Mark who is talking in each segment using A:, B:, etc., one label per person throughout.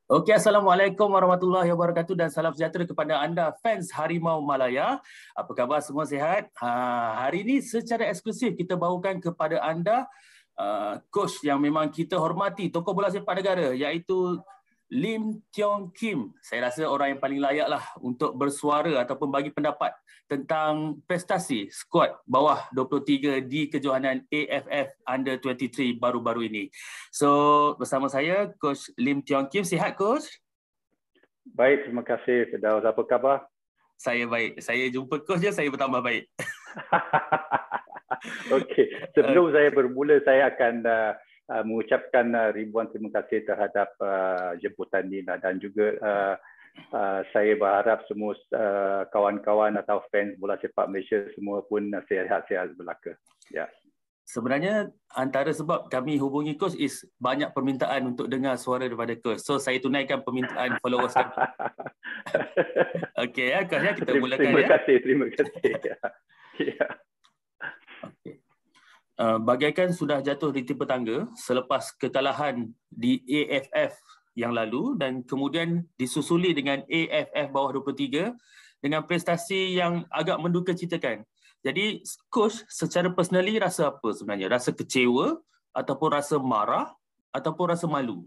A: Okey, Assalamualaikum warahmatullahi wabarakatuh dan salam sejahtera kepada anda fans Harimau Malaya. Apa khabar, semua sihat? Hari ini secara eksklusif kita bawakan kepada anda coach yang memang kita hormati, tokoh bola sepak negara, iaitu Lim Tiong Kim. Saya rasa orang yang paling layak lah untuk bersuara ataupun bagi pendapat tentang prestasi skuad bawah 23 di kejohanan AFF Under 23 baru-baru ini. So, bersama saya Coach Lim Tiong Kim. Sihat, Coach?
B: Baik, terima kasih. Firdaus, apa khabar?
A: Saya baik. Saya jumpa Coach je, saya bertambah baik.
B: Okey, sebelum saya bermula, saya akan mengucapkan ribuan terima kasih terhadap jemputan ini dan juga saya berharap semua kawan-kawan atau fans bola sepak Malaysia semua pun sihat-sihat belaka. Ya.
A: Sebenarnya antara sebab kami hubungi Coach is banyak permintaan untuk dengar suara daripada Coach. So saya tunaikan permintaan followers kami. Okey ya, Coach, ya, kita mulakan
B: terima
A: ya.
B: Terima kasih. Ya.
A: Okay. Bagaikan sudah jatuh di timpa tangga selepas kekalahan di AFF yang lalu dan kemudian disusuli dengan AFF bawah 23 dengan prestasi yang agak mendukacitakan. Jadi coach secara personally rasa apa sebenarnya? Rasa kecewa ataupun rasa marah ataupun rasa malu?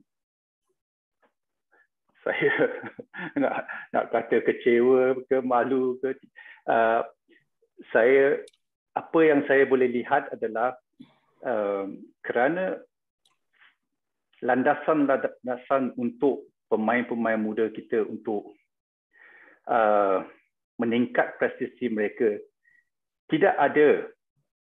B: Saya nak kata kecewa ke malu ke, saya, apa yang saya boleh lihat adalah kerana landasan untuk pemain-pemain muda kita untuk meningkat prestasi mereka tidak ada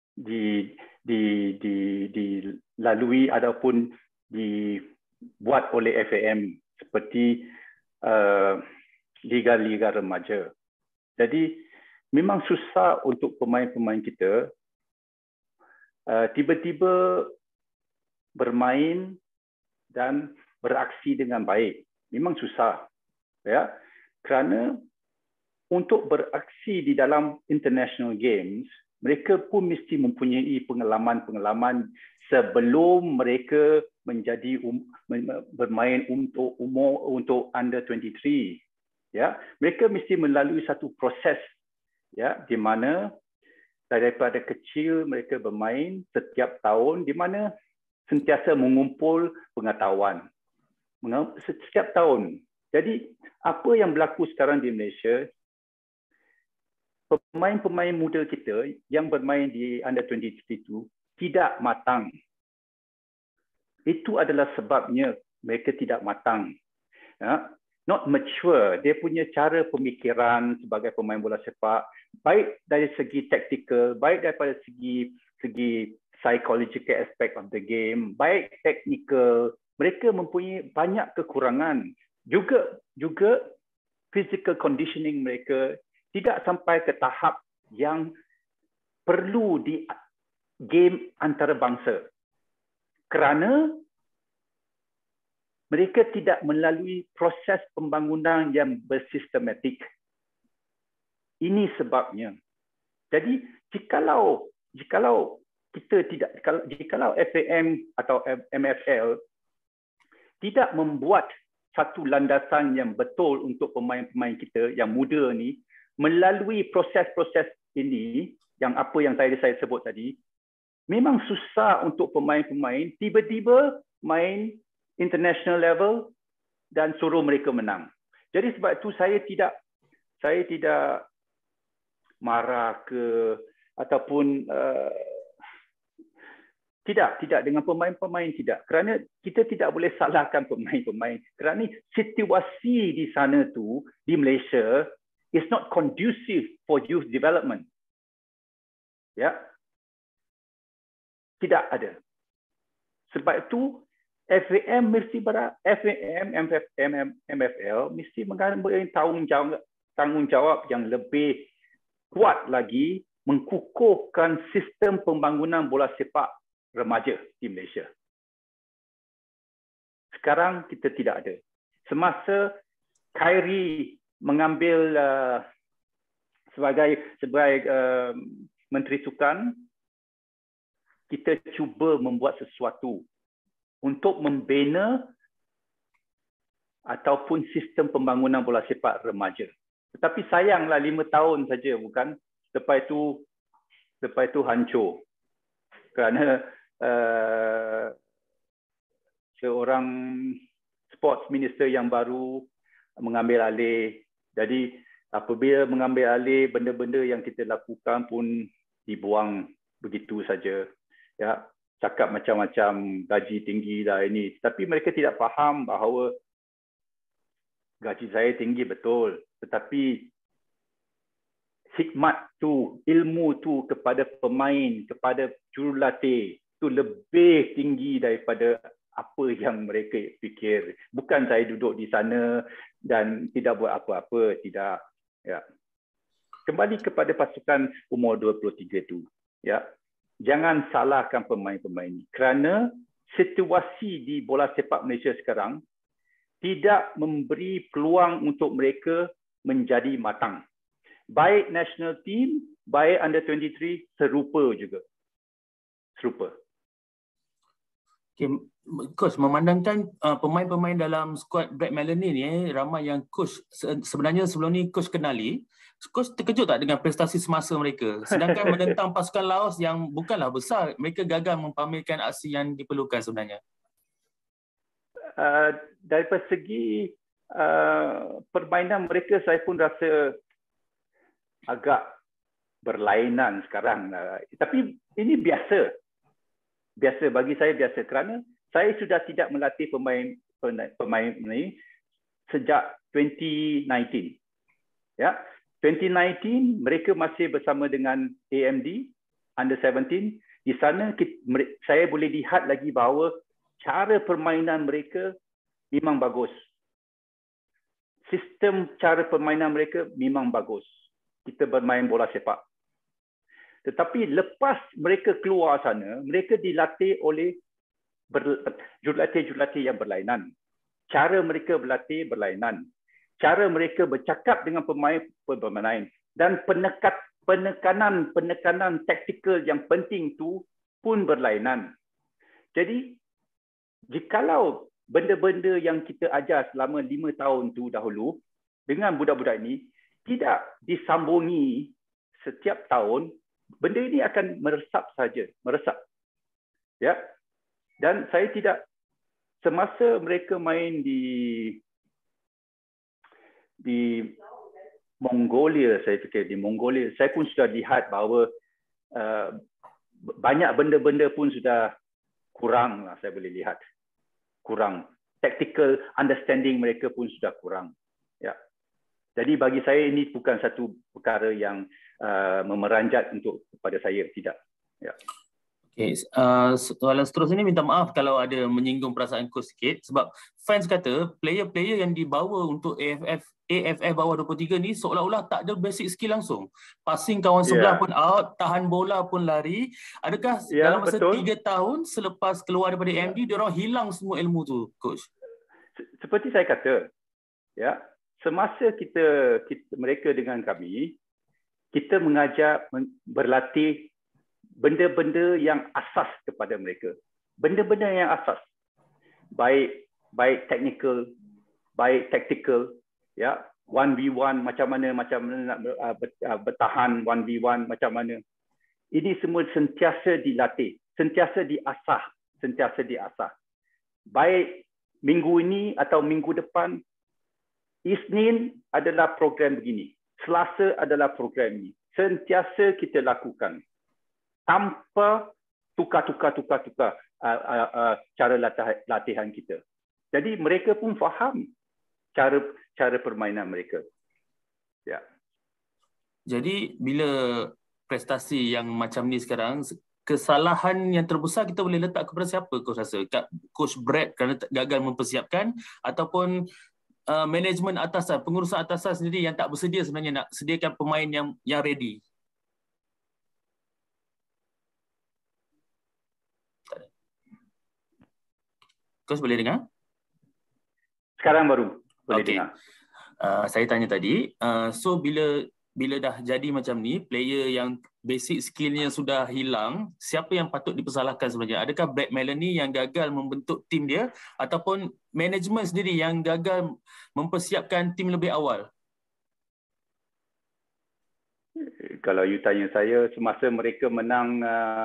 B: dilalui ataupun dibuat oleh FAM seperti liga-liga remaja. Jadi memang susah untuk pemain-pemain kita tiba-tiba bermain dan beraksi dengan baik. Memang susah, ya, kerana untuk beraksi di dalam international games, mereka pun mesti mempunyai pengalaman-pengalaman sebelum mereka menjadi bermain untuk under 23. Ya, mereka mesti melalui satu proses, ya, di mana daripada kecil mereka bermain setiap tahun, di mana sentiasa mengumpul pengetahuan setiap tahun. Jadi apa yang berlaku sekarang di Malaysia, pemain-pemain muda kita yang bermain di under 23 itu tidak matang. Itu adalah sebabnya mereka tidak matang. Ya, not mature. Dia punya cara pemikiran sebagai pemain bola sepak, baik dari segi taktikal, baik daripada segi psychological aspect of the game, baik teknikal, mereka mempunyai banyak kekurangan. Juga physical conditioning mereka tidak sampai ke tahap yang perlu di game antarabangsa. Kerana mereka tidak melalui proses pembangunan yang bersistematik. Ini sebabnya. Jadi jikalau FAM atau MFL tidak membuat satu landasan yang betul untuk pemain-pemain kita yang muda ni melalui proses-proses ini, yang apa yang saya sebut tadi, memang susah untuk pemain-pemain tiba-tiba main international level dan suruh mereka menang. Jadi sebab itu saya tidak marah ke ataupun tidak dengan pemain-pemain, tidak. Kerana kita tidak boleh salahkan pemain-pemain. Kerana situasi di sana tu, di Malaysia, is not conducive for youth development. Ya. Tidak ada. Sebab itu FAM, MFL mesti mengambil tanggungjawab yang lebih kuat lagi mengukuhkan sistem pembangunan bola sepak remaja di Malaysia. Sekarang kita tidak ada. Semasa Khairi mengambil sebagai Menteri Sukan, kita cuba membuat sesuatu untuk membina ataupun sistem pembangunan bola sepak remaja. Tetapi sayanglah 5 tahun saja, bukan? Lepas itu hancur. Kerana seorang sports minister yang baru mengambil alih. Jadi apabila mengambil alih, benda-benda yang kita lakukan pun dibuang begitu saja. Ya, cakap macam-macam gaji tinggi dah ini. Tapi mereka tidak faham bahawa gaji saya tinggi betul, tetapi hikmat tu, ilmu tu kepada pemain, kepada jurulatih tu lebih tinggi daripada apa yang mereka fikir. Bukan saya duduk di sana dan tidak buat apa-apa, tidak. Ya. Kembali kepada pasukan umur 23 tu, ya. Jangan salahkan pemain-pemain ini, kerana situasi di bola sepak Malaysia sekarang tidak memberi peluang untuk mereka menjadi matang. Baik national team, baik under 23 serupa juga. Serupa.
A: Okay. Coach, memandangkan pemain-pemain dalam skuad Black Melanie ni, ramai yang coach sebenarnya sebelum ni coach kenali. Coach terkejut tak dengan prestasi semasa mereka? Sedangkan menentang pasukan Laos yang bukanlah besar, mereka gagal mempamerkan aksi yang diperlukan sebenarnya.
B: Daripada segi permainan mereka, saya pun rasa agak berlainan sekarang. Tapi ini biasa. Biasa bagi saya, biasa, kerana saya sudah tidak melatih pemain ini sejak 2019. Ya, 2019 mereka masih bersama dengan AMD under 17. Di sana saya boleh lihat lagi bahawa cara permainan mereka memang bagus. Sistem cara permainan mereka memang bagus. Kita bermain bola sepak. Tetapi lepas mereka keluar sana, mereka dilatih oleh jurulatih-jurulatih yang berlainan. Cara mereka berlatih berlainan. Cara mereka bercakap dengan pemain berlainan. Dan penekanan taktikal yang penting tu pun berlainan. Jadi, jikalau benda-benda yang kita ajar selama 5 tahun tu dahulu dengan budak-budak ini tidak disambungi setiap tahun, benda ini akan meresap saja, meresap. Ya. Dan saya tidak, semasa mereka main di Mongolia, saya fikir di Mongolia, saya pun sudah lihat bahawa banyak benda-benda pun sudah kurang lah, saya boleh lihat. Kurang. Tactical understanding mereka pun sudah kurang. Ya. Jadi bagi saya ini bukan satu perkara yang memeranjat untuk kepada saya, tidak. Ya.
A: Okay. Soalan seterusnya ni, minta maaf kalau ada menyinggung perasaan coach sikit, sebab fans kata player-player yang dibawa untuk AFF bawah 23 ni seolah-olah tak ada basic skill langsung. Passing kawan sebelah pun out, tahan bola pun lari. Adakah dalam masa 3 tahun selepas keluar daripada AMD, diorang hilang semua ilmu tu, coach?
B: Seperti saya kata, ya, semasa mereka dengan kami, kita mengajar, berlatih benda-benda yang asas kepada mereka. Benda-benda yang asas. Baik technical, baik tactical, ya, 1v1 macam mana nak bertahan 1v1 macam mana. Ini semua sentiasa dilatih, sentiasa diasah. Baik minggu ini atau minggu depan, Isnin adalah program begini, Selasa adalah program ini. Sentiasa kita lakukan tanpa tukar cara latihan kita. Jadi mereka pun faham cara permainan mereka. Ya.
A: Jadi bila prestasi yang macam ni sekarang, kesalahan yang terbesar kita boleh letak kepada siapa, coach rasa? Coach Brad kerana gagal mempersiapkan, ataupun manajemen atasan, pengurusan atasan sendiri yang tak bersedia sebenarnya nak sediakan pemain yang ready? Coach boleh dengar?
B: Sekarang baru boleh dengar.
A: Saya tanya tadi, so bila bila dah jadi macam ni, player yang basic skillnya sudah hilang, siapa yang patut dipersalahkan sebenarnya? Adakah Brad Melanie yang gagal membentuk tim dia ataupun management sendiri yang gagal mempersiapkan tim lebih awal?
B: Kalau you tanya saya, semasa mereka menang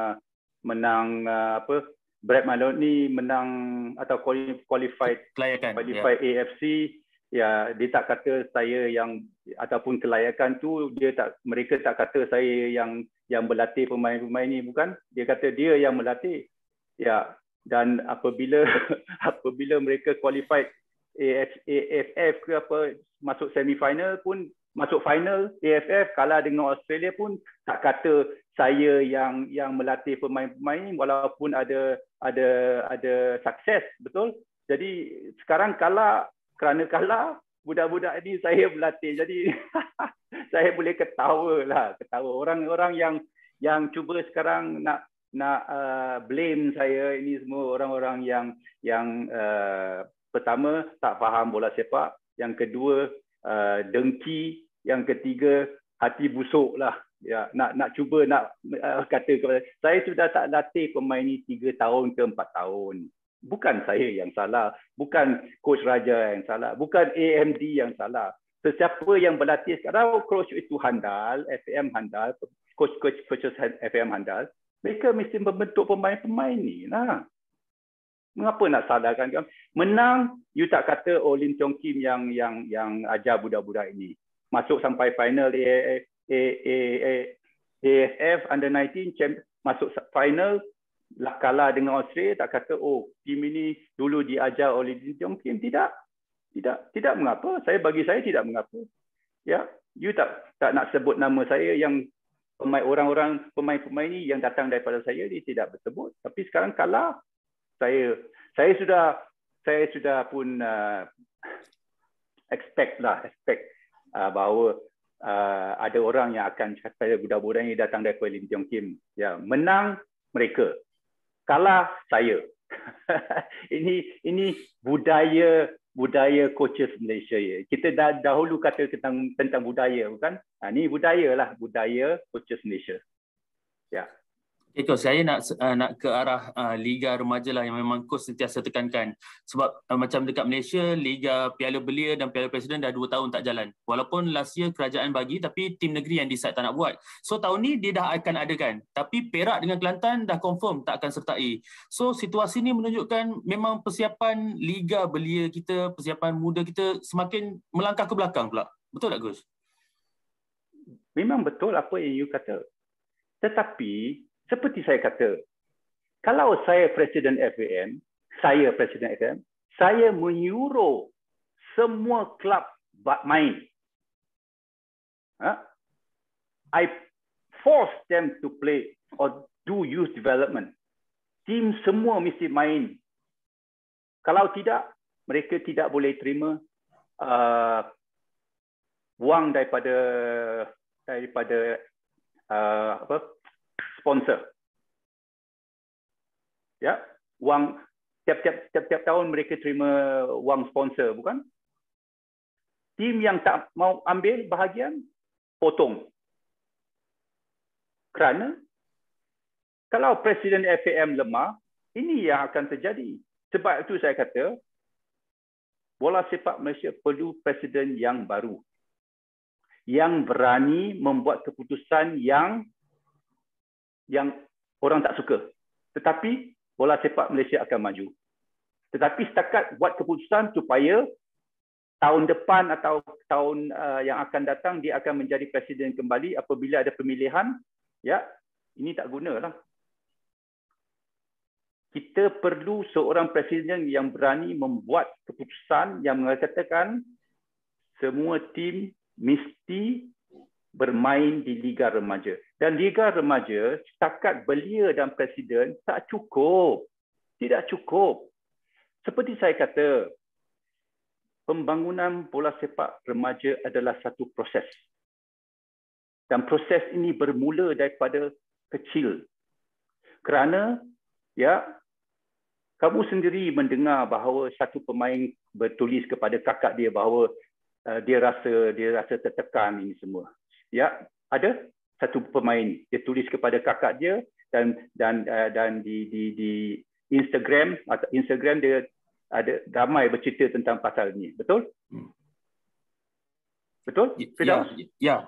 B: Brad Maloney menang atau qualified AFC, ya dia tak kata saya yang ataupun kelayakan tu mereka tak kata saya yang berlatih pemain-pemain ni, bukan. Dia kata dia yang melatih. Ya, dan apabila mereka qualified AFF ke apa, masuk semi-final pun, masuk final AFF kalah dengan Australia pun tak kata saya yang melatih pemain-pemain ni, walaupun ada sukses, betul. Jadi sekarang kerana kalah budak-budak ni saya berlatih. Jadi saya boleh ketawa orang-orang yang cuba sekarang nak blame saya. Ini semua orang-orang yang pertama tak faham bola sepak, yang kedua dengki, yang ketiga hati busuk lah. Ya, nak cuba kata kepada saya sudah tak latih pemain ni 3 tahun ke 4 tahun. Bukan saya yang salah, bukan coach Raja yang salah, bukan AMD yang salah. Sesiapa yang berlatih sekarang, coach itu handal, FM handal, coaches FM handal, mereka mesti membentuk pemain-pemain ni lah. Mengapa nak salahkan? Menang, you tak kata Lim Tiong Kim yang ajar budak-budak ini. Masuk sampai final AFF Under-19, masuk final, kalah dengan Australia, tak kata tim ini dulu diajar oleh Lim Tiong Kim. Tidak mengapa. Bagi saya tidak mengapa. Ya, you tak nak sebut nama saya, yang pemain-pemain ini yang datang daripada saya, dia tidak bersebut. Tapi sekarang kalah, saya sudah pun expect bahawa ada orang yang akan kata budak-budak ini datang daripada Lim Tiong Kim. Ya, menang mereka, kalah saya. ini budaya coaches Malaysia ya. Kita dahulu kata tentang budaya, bukan? Ini budaya coaches Malaysia. Ya.
A: Itu saya nak ke arah Liga Remaja lah yang memang coach sentiasa tekankan. Sebab macam dekat Malaysia, Liga Piala Belia dan Piala Presiden dah 2 tahun tak jalan. Walaupun last year kerajaan bagi, tapi tim negeri yang decide tak nak buat. So tahun ni dia dah akan adakan. Tapi Perak dengan Kelantan dah confirm tak akan sertai. So situasi ni menunjukkan memang persiapan Liga Belia kita, persiapan muda kita semakin melangkah ke belakang pula. Betul tak Gus?
B: Memang betul apa yang you kata. Tetapi seperti saya kata, kalau saya Presiden FAM, saya menyuruh semua kelab main. I force them to play or do youth development. Tim semua mesti main. Kalau tidak, mereka tidak boleh terima wang daripada sponsor. Ya, wang tiap tahun mereka terima wang sponsor, bukan? Tim yang tak mau ambil bahagian, potong. Kerana kalau Presiden FAM lemah, ini yang akan terjadi. Sebab itu saya kata, bola sepak Malaysia perlu presiden yang baru, yang berani membuat keputusan yang orang tak suka. Tetapi bola sepak Malaysia akan maju. Tetapi setakat buat keputusan supaya tahun depan atau tahun yang akan datang dia akan menjadi presiden kembali apabila ada pemilihan, ya, ini tak gunalah. Kita perlu seorang presiden yang berani membuat keputusan yang mengatakan semua tim mesti bermain di Liga Remaja. Dan Liga Remaja, setakat belia dan presiden tak cukup. Tidak cukup. Seperti saya kata, pembangunan bola sepak remaja adalah satu proses. Dan proses ini bermula daripada kecil. Kerana, ya, kamu sendiri mendengar bahawa satu pemain bertulis kepada kakak dia bahawa dia rasa tertekan ini semua. ya, ada satu pemain dia tulis kepada kakak dia dan di Instagram atau Instagram dia ada ramai bercerita tentang pasal ni. Betul? Betul? Firdaus?
A: Ya.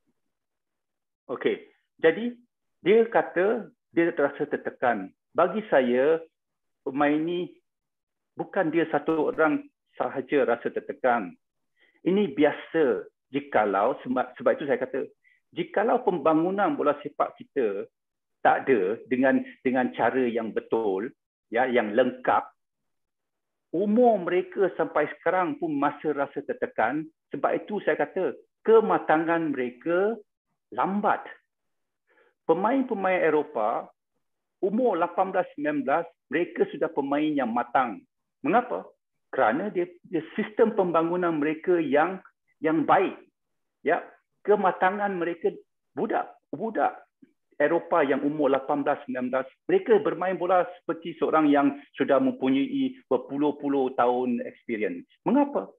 B: Okey. Jadi dia kata dia terasa tertekan. Bagi saya pemain ni bukan dia satu orang sahaja rasa tertekan. Ini biasa jikalau sebab itu saya kata jikalau pembangunan bola sepak kita tak ada dengan cara yang betul, ya, yang lengkap, umur mereka sampai sekarang pun masih rasa tertekan. Sebab itu saya kata kematangan mereka lambat. Pemain-pemain Eropah umur 18-19 mereka sudah pemain yang matang. Mengapa? Kerana dia sistem pembangunan mereka yang baik. Ya, kematangan mereka budak Eropah yang umur 18-19 mereka bermain bola seperti seorang yang sudah mempunyai berpuluh-puluh tahun experience. Mengapa?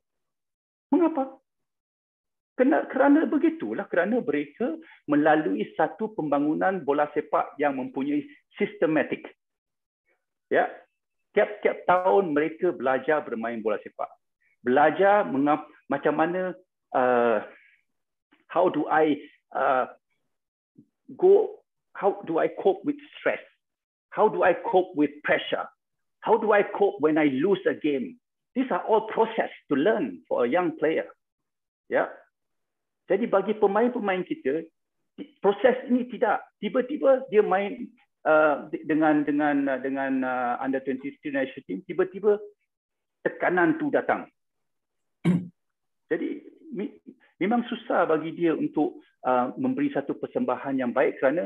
B: Kerana begitulah, kerana mereka melalui satu pembangunan bola sepak yang mempunyai sistematik. Ya, tiap-tiap tahun mereka belajar bermain bola sepak. Belajar macam mana how do I cope with stress? How do I cope with pressure? How do I cope when I lose a game? These are all process to learn for a young player. Ya. Jadi bagi pemain-pemain kita, proses ini tidak tiba-tiba dia main dengan under 23 national team, tiba-tiba tekanan tu datang. Jadi memang susah bagi dia untuk memberi satu persembahan yang baik kerana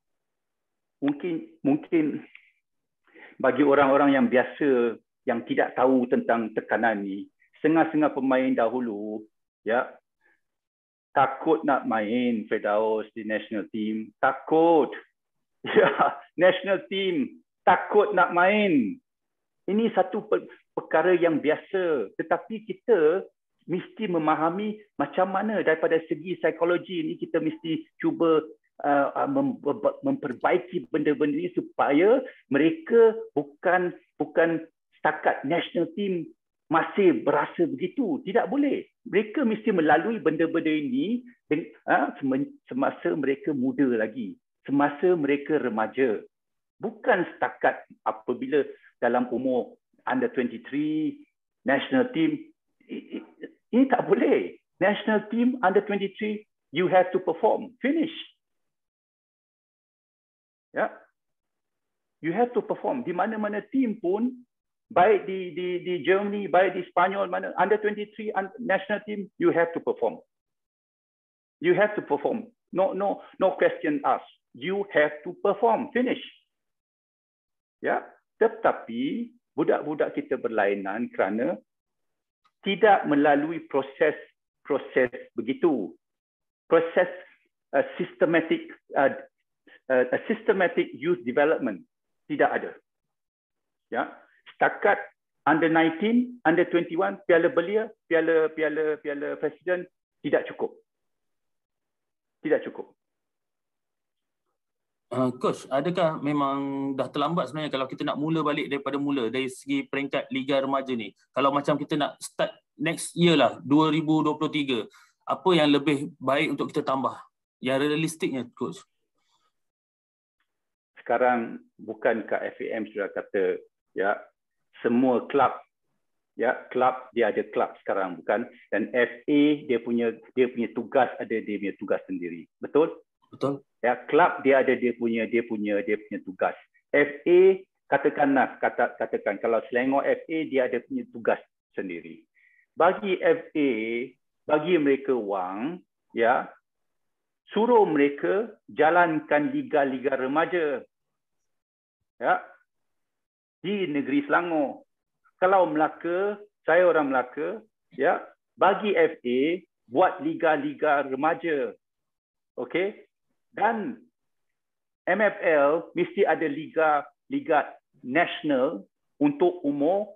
B: mungkin bagi orang-orang yang biasa yang tidak tahu tentang tekanan ni, setengah-setengah pemain dahulu, ya, takut nak main Firdaus di national team, takut. Ya, national team takut nak main. Ini satu perkara yang biasa, tetapi kita mesti memahami macam mana daripada segi psikologi ini kita mesti cuba memperbaiki benda-benda ini supaya mereka bukan setakat national team masih berasa begitu. Tidak boleh. Mereka mesti melalui benda-benda ini semasa mereka muda lagi, semasa mereka remaja. Bukan setakat apabila dalam umur under 23 national team. Ini tak boleh. National team under 23 you have to perform. Finish. Ya. You have to perform. Di mana-mana team pun, baik di Germany, baik di Spanyol, mana under 23 national team, you have to perform. You have to perform. No question asked. You have to perform. Finish. Ya. Tetapi budak-budak kita berlainan kerana tidak melalui proses begitu. Proses systematic youth development tidak ada. Ya. Setakat under 19, under 21, Piala Belia, Piala Presiden tidak cukup. Tidak cukup.
A: Coach, adakah memang dah terlambat sebenarnya kalau kita nak mula balik daripada mula dari segi peringkat Liga Remaja ni? Kalau macam kita nak start next year lah, 2023, apa yang lebih baik untuk kita tambah? Yang realistiknya, Coach?
B: Sekarang bukankah FAM sudah kata, ya, semua kelab, ya, kelab dia ada kelab sekarang, bukan? Dan FA dia punya tugas, ada dia punya tugas sendiri. Betul?
A: Betul.
B: Ya, kelab dia ada dia punya tugas. FA katakan kalau Selangor FA dia ada punya tugas sendiri. Bagi FA, bagi mereka wang, ya, suruh mereka jalankan liga-liga remaja. Ya. Di negeri Selangor. Kalau Melaka, saya orang Melaka, ya, bagi FA buat liga-liga remaja. Okey? Dan MFL mesti ada liga nasional untuk umur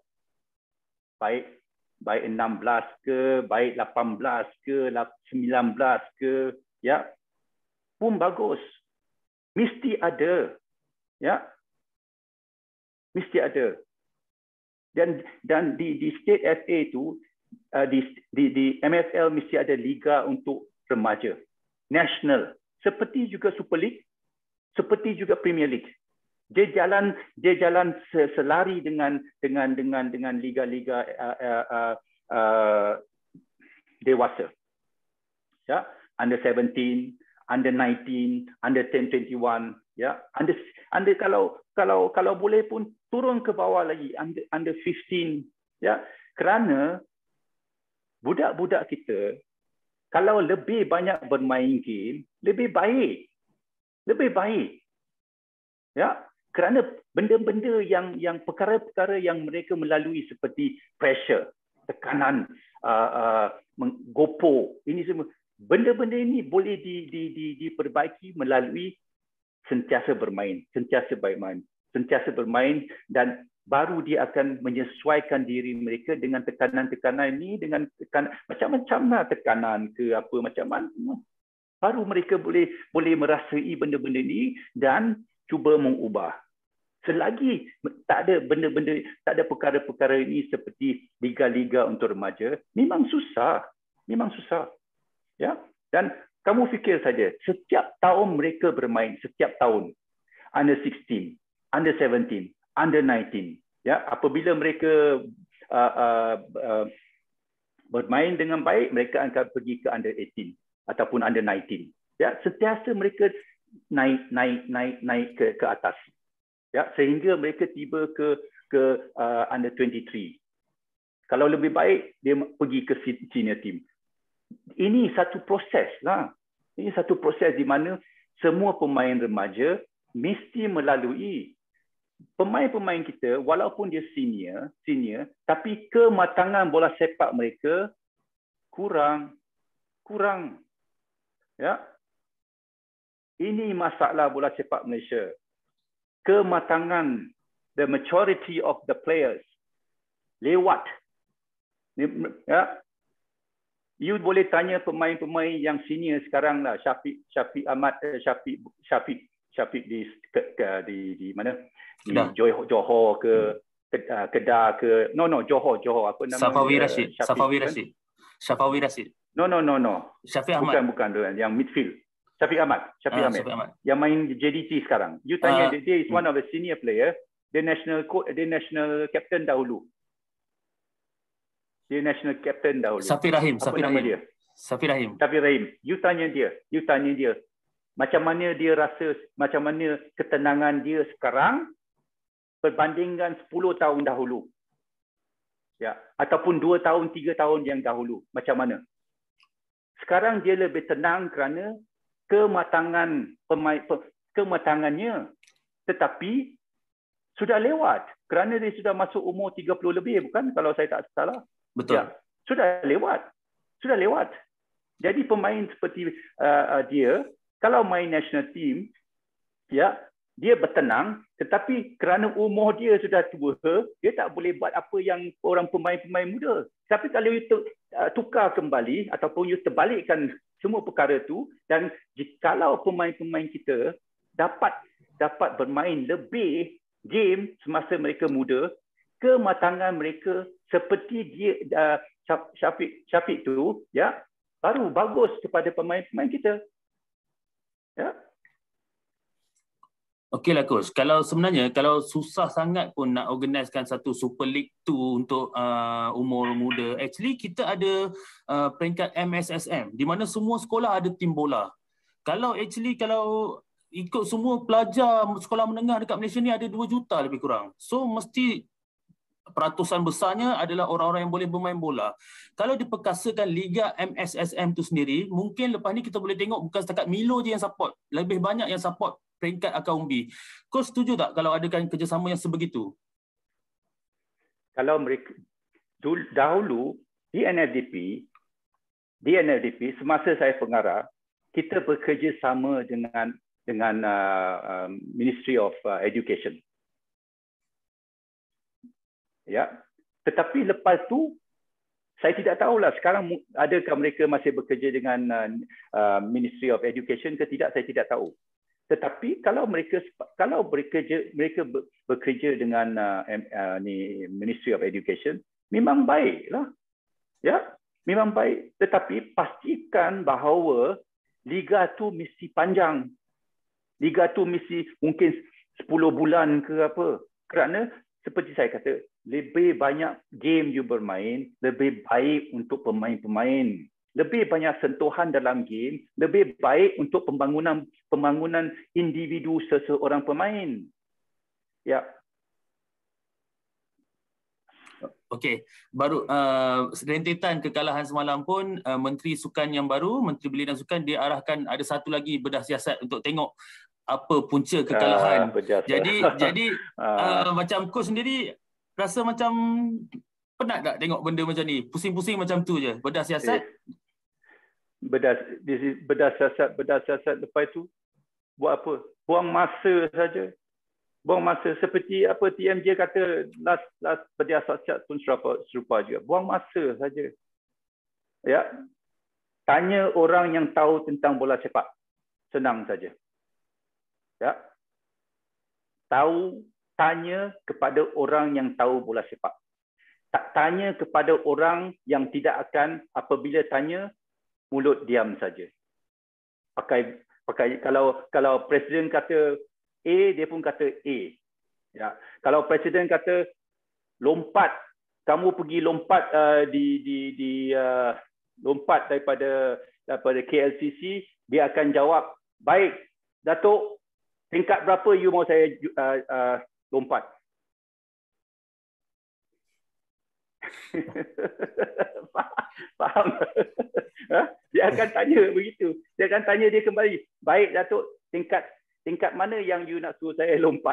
B: baik 16 ke, baik 18 ke, 19 ke, ya, pun bagus. Mesti ada, ya, mesti ada. Dan di state FA itu, di MFL mesti ada liga untuk remaja, national, seperti juga Super League, seperti juga Premier League. Dia jalan selari dengan liga-liga dewasa. Ya, under 17, under 19, under 10, 21, ya. Under kalau boleh pun turun ke bawah lagi, under 15, ya. Kerana budak-budak kita kalau lebih banyak bermain game, lebih baik. Lebih baik. Ya, kerana benda-benda yang perkara-perkara yang mereka melalui seperti pressure, tekanan, gopo, ini semua benda-benda ini boleh diperbaiki melalui sentiasa bermain dan baru dia akan menyesuaikan diri mereka dengan tekanan-tekanan ini, dengan macam-macam lah tekanan ke apa macam-macam. Baru mereka boleh merasai benda-benda ini dan cuba mengubah. Selagi tak ada benda-benda, tak ada perkara-perkara ini seperti liga-liga untuk remaja, memang susah. Ya. Dan kamu fikir saja, setiap tahun mereka bermain, setiap tahun, under 16, under 17, under 19, ya, apabila mereka bermain dengan baik, mereka akan pergi ke under 18 ataupun under 19. Ya, sentiasa mereka naik ke atas. Ya, sehingga mereka tiba ke under 23. Kalau lebih baik, dia pergi ke senior team. Ini satu proses lah. Ini satu proses di mana semua pemain remaja mesti melalui. Pemain-pemain kita, walaupun dia senior, tapi kematangan bola sepak mereka kurang. Ya. Ini masalah bola sepak Malaysia. Kematangan, the maturity of the players lewat. Ya. You boleh tanya pemain-pemain yang senior sekarang lah, Syafiq di mana? Di Johor ke Kedah ke Johor apa nama?
A: Safawi Rashid.
B: No.
A: Syafiq Ahmad.
B: Bukan yang midfield. Syafiq Ahmad. Yang main JDT sekarang. You tanya dia is one of the senior player. Dia national captain dahulu.
A: Safi Rahim.
B: You tanya dia. Macam mana dia rasa, macam mana ketenangan dia sekarang berbandingkan 10 tahun dahulu. Ya, ataupun 2 tahun, 3 tahun yang dahulu. Macam mana? Sekarang dia lebih tenang kerana kematangannya. Tetapi sudah lewat. Kerana dia sudah masuk umur 30 lebih, bukan? Kalau saya tak salah.
A: Betul.
B: Ya, sudah lewat. Jadi pemain seperti dia, kalau main national team, ya, dia bertenang, tetapi kerana umur dia sudah tua, dia tak boleh buat apa yang orang pemain-pemain muda. Tapi kalau you tukar kembali ataupun you terbalikkan semua perkara itu, dan jikalau pemain-pemain kita dapat bermain lebih game semasa mereka muda, kematangan mereka seperti dia Syafiq tu, ya, baru bagus kepada pemain-pemain kita. Ya.
A: Okeylah coach, kalau susah sangat pun nak organisekan satu Super League tu untuk umur muda, actually kita ada peringkat MSSM di mana semua sekolah ada tim bola. Kalau ikut semua pelajar sekolah menengah dekat Malaysia ni ada 2 juta lebih kurang. So mesti peratusan besarnya adalah orang-orang yang boleh bermain bola. Kalau diperkasakan Liga MSSM tu sendiri, mungkin lepas ni kita boleh tengok bukan setakat Milo je yang support, lebih banyak yang support peringkat Akaumbi. Kau setuju tak kalau adakan kerjasama yang sebegitu?
B: Kalau mereka dahulu di NLDP semasa saya pengarah, kita bekerjasama dengan Ministry of Education. Ya, tetapi lepas tu Saya tidak tahulah sekarang adakah mereka masih bekerja dengan Ministry of Education ke tidak, saya tidak tahu. Tetapi kalau mereka bekerja dengan Ministry of Education, memang baiklah. Ya, memang baik. Tetapi pastikan bahawa liga tu mesti panjang. Liga tu mesti mungkin 10 bulan ke apa. Kerana seperti saya kata, lebih banyak game you bermain, lebih baik untuk pemain-pemain. Lebih banyak sentuhan dalam game, lebih baik untuk pembangunan individu seseorang pemain. Ya.
A: Okey, baru rentetan kekalahan semalam pun Menteri Sukan yang baru, Menteri Belia dan Sukan, dia arahkan ada satu lagi bedah siasat untuk tengok apa punca kekalahan. Jadi macam coach sendiri rasa macam penat tak tengok benda macam ni? Pusing-pusing macam tu je. Bedah siasat.
B: Bedah siasat lepas tu buat apa? Buang masa saja. Buang masa seperti apa TMJ kata last bedah siasat pun serupa juga. Buang masa saja. Ya. Tanya orang yang tahu tentang bola sepak. Senang saja. Ya. Tanya kepada orang yang tahu bola sepak. Tak tanya kepada orang yang tidak akan, apabila tanya, mulut diam saja. Pakai kalau presiden kata A, dia pun kata A. Ya. Kalau presiden kata lompat, kamu pergi lompat lompat daripada KLCC, dia akan jawab, baik, Datuk, tingkat berapa you mau saya lompat? Faham? Dia akan tanya begitu. Dia akan tanya dia kembali. Baik Datuk, tingkat mana yang you nak suruh saya lompat?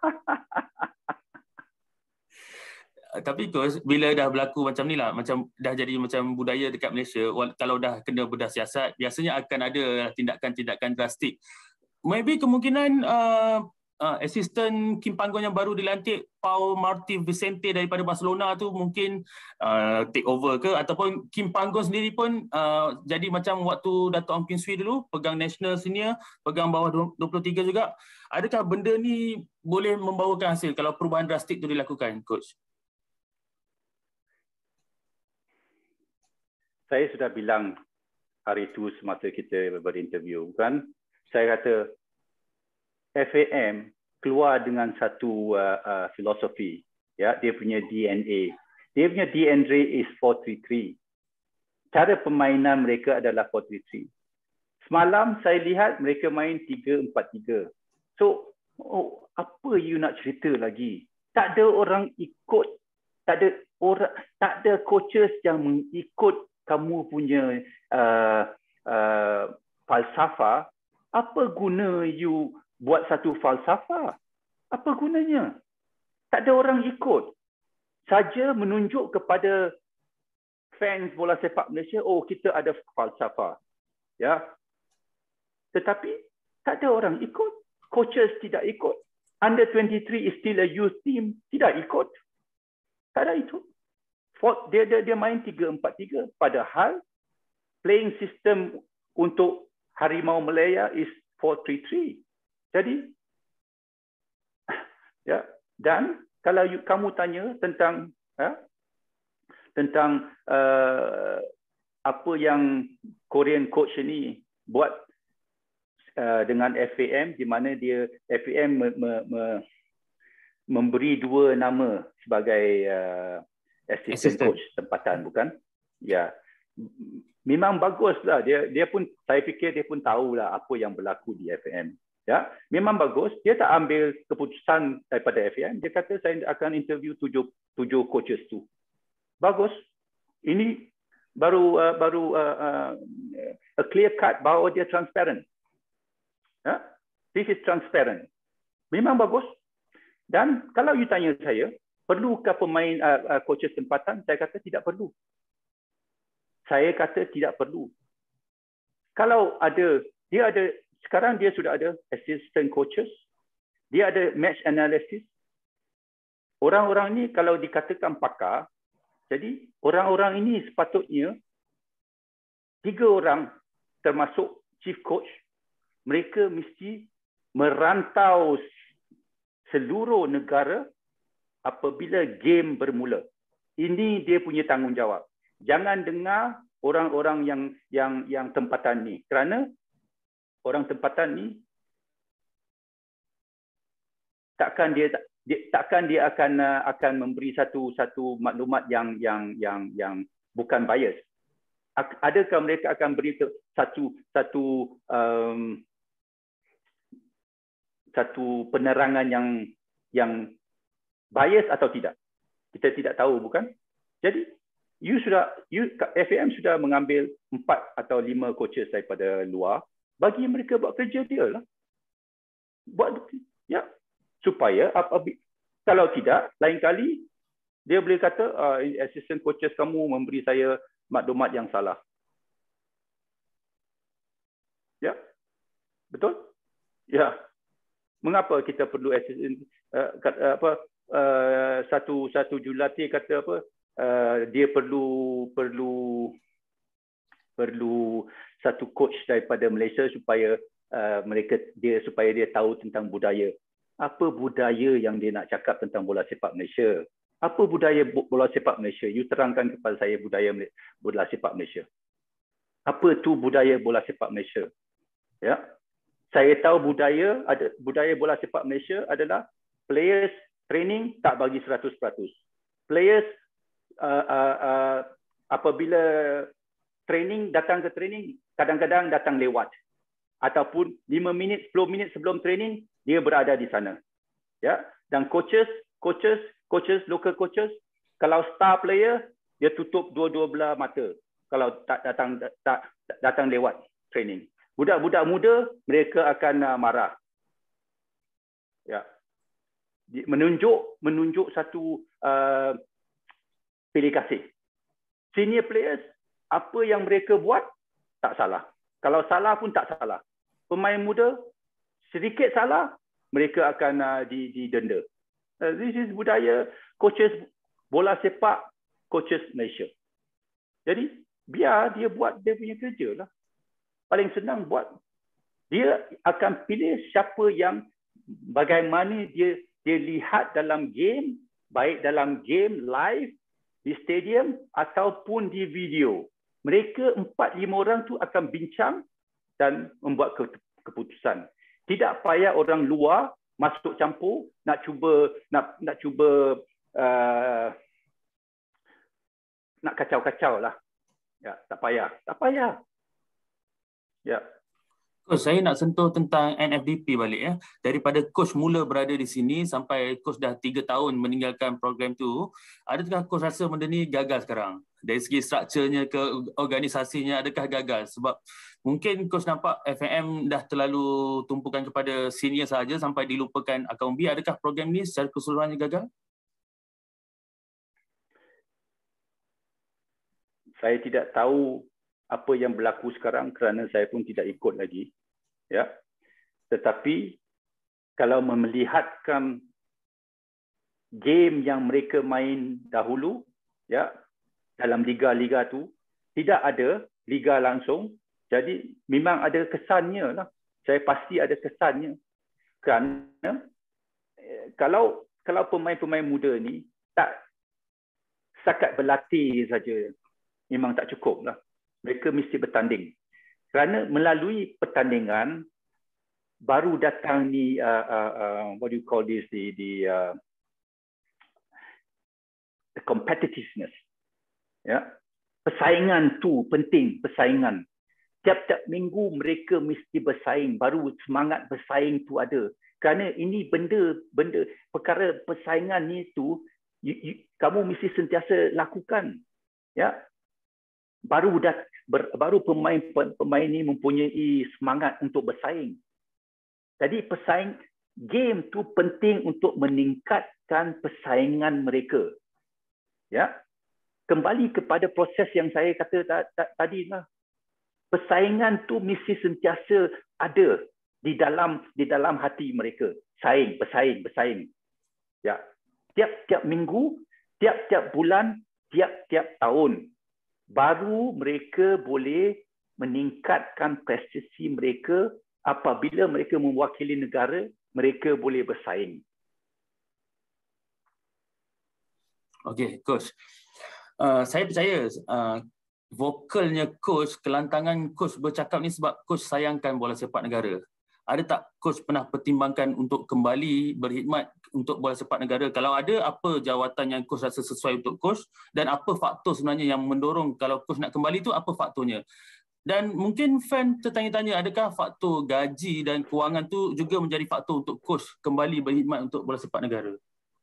A: Tapi coach, bila dah berlaku macam ni lah, macam dah jadi macam budaya dekat Malaysia, kalau dah kena bedah siasat, biasanya akan ada tindakan-tindakan drastik. Maybe kemungkinan assistant Kim Panggon yang baru dilantik, Paul Martí Vicente daripada Barcelona tu mungkin take over ke, ataupun Kim Panggon sendiri pun jadi macam waktu Dato' Ong Kim Swee dulu pegang national senior, pegang bawah 23 juga. Adakah benda ni boleh membawakan hasil kalau perubahan drastik tu dilakukan, coach?
B: Saya sudah bilang hari itu semasa kita berinterview, kan? Saya kata FAM keluar dengan satu filosofi, ya, dia punya DNA. Dia punya DNA is 4-3-3. Cara permainan mereka adalah 4-3-3. Semalam saya lihat mereka main 3-4-3. So, apa you nak cerita lagi? Tak ada orang ikut, tak ada coaches yang mengikut kamu punya falsafah. Apa guna you buat satu falsafah? Apa gunanya? Tak ada orang ikut. Saja menunjuk kepada fans bola sepak Malaysia, oh kita ada falsafah. Ya. Tetapi tak ada orang ikut. Coaches tidak ikut. Under 23 is still a youth team, tidak ikut. Tak ada itu. Dia main 3-4-3. Padahal playing system untuk Harimau Malaya is 4-3-3. Jadi, ya, dan kalau kamu tanya tentang apa yang Korean coach ini buat dengan FAM, di mana dia FAM memberi dua nama sebagai assistant coach tempatan, bukan? Ya, memang baguslah. Dia pun, saya fikir dia pun tahulah apa yang berlaku di FAM. Ya, memang bagus. Dia tak ambil keputusan daripada FAM. Dia kata saya akan interview tujuh coaches tu. Bagus. Ini baru a clear cut bahawa dia transparent. Ya, this is transparent. Memang bagus. Dan kalau you tanya saya, perlukah pemain coaches tempatan? Saya kata tidak perlu. Saya kata tidak perlu. Kalau ada, sekarang dia sudah ada assistant coaches, dia ada match analysis. Orang-orang ni kalau dikatakan pakar, Jadi orang-orang ini sepatutnya 3 orang termasuk chief coach, mereka mesti merantau seluruh negara apabila game bermula. Ini dia punya tanggungjawab. Jangan dengar orang-orang yang tempatan ni, kerana orang tempatan ni takkan dia akan memberi satu maklumat yang bukan bias. Adakah mereka akan beri satu penerangan yang bias atau tidak? Kita tidak tahu, bukan? Jadi FAM sudah mengambil 4 atau 5 coaches daripada luar, bagi mereka buat kerja dia lah. Supaya kalau tidak, lain kali dia boleh kata assistant coaches kamu memberi saya maklumat yang salah. Ya, betul? Ya. Mengapa kita perlu assistant satu jurulatih kata apa? Dia perlu satu coach daripada Malaysia supaya supaya dia tahu tentang budaya. Apa budaya yang dia nak cakap tentang bola sepak Malaysia? Apa budaya bola sepak Malaysia? You terangkan kepada saya budaya bola sepak Malaysia. Apa tu budaya bola sepak Malaysia? Ya. Saya tahu budaya bola sepak Malaysia adalah players training tak bagi 100%. Players apabila datang ke training, kadang-kadang datang lewat. Ataupun 5 minit, 10 minit sebelum training, dia berada di sana. Ya. Dan coaches, local coaches, kalau star player, dia tutup dua-dua belah mata kalau tak datang lewat training. Budak-budak muda, mereka akan marah. Ya. Menunjuk satu pilih kasih. Senior players, apa yang mereka buat tak salah. Kalau salah pun tak salah. Pemain muda sedikit salah, mereka akan didenda. This is budaya coaches bola sepak, coaches Malaysia. Jadi biar dia buat dia punya kerja lah. Paling senang buat. Dia akan pilih siapa yang bagaimana dia lihat dalam game, baik dalam game live di stadium ataupun di video. Mereka 4-5 orang tu akan bincang dan membuat keputusan. Tidak payah orang luar masuk campur nak cuba nak kacau-kacau lah. Ya, tak payah. Ya.
A: Coach, saya nak sentuh tentang NFDP balik ya. Daripada coach mula berada di sini sampai coach dah 3 tahun meninggalkan program tu, adakah coach rasa benda ni gagal sekarang? Dari segi strukturnya ke organisasinya, adakah gagal? Sebab mungkin coach nampak FAM dah terlalu tumpukan kepada senior saja sampai dilupakan akaun B. Adakah program ni secara keseluruhannya gagal?
B: Saya tidak tahu apa yang berlaku sekarang kerana saya pun tidak ikut lagi. Ya. Tetapi kalau melihatkan game yang mereka main dahulu, ya, dalam liga-liga tu tidak ada liga langsung. Jadi memang ada kesannya lah. Saya pasti ada kesannya. Kerana kalau pemain-pemain muda ni tak setakat berlatih saja, memang tak cukup lah. Mereka mesti bertanding. Kerana melalui pertandingan baru datang ni what do you call this, the competitiveness. Ya. Persaingan tu penting, persaingan. Tiap-tiap minggu mereka mesti bersaing, baru semangat bersaing tu ada. Kerana ini benda perkara persaingan ni tu kamu mesti sentiasa lakukan. Ya. Baru pemain ni mempunyai semangat untuk bersaing. Jadi game tu penting untuk meningkatkan persaingan mereka. Ya. Kembali kepada proses yang saya kata tadi lah. Persaingan tu mesti sentiasa ada di dalam hati mereka. Bersaing. Ya. Tiap-tiap minggu, tiap-tiap bulan tiap-tiap tahun. Baru mereka boleh meningkatkan prestasi mereka apabila mereka mewakili negara, mereka boleh bersaing.
A: Okey, Coach. Saya percaya vokalnya Coach, kelantangan Coach bercakap ni sebab Coach sayangkan bola sepak negara. Ada tak Coach pernah pertimbangkan untuk kembali berkhidmat untuk bola sepak negara? Kalau ada, apa jawatan yang Coach rasa sesuai untuk Coach? Dan apa faktor sebenarnya yang mendorong kalau Coach nak kembali tu, apa faktornya? Dan mungkin fan tertanya-tanya, adakah faktor gaji dan kewangan tu juga menjadi faktor untuk Coach kembali berkhidmat untuk bola sepak negara?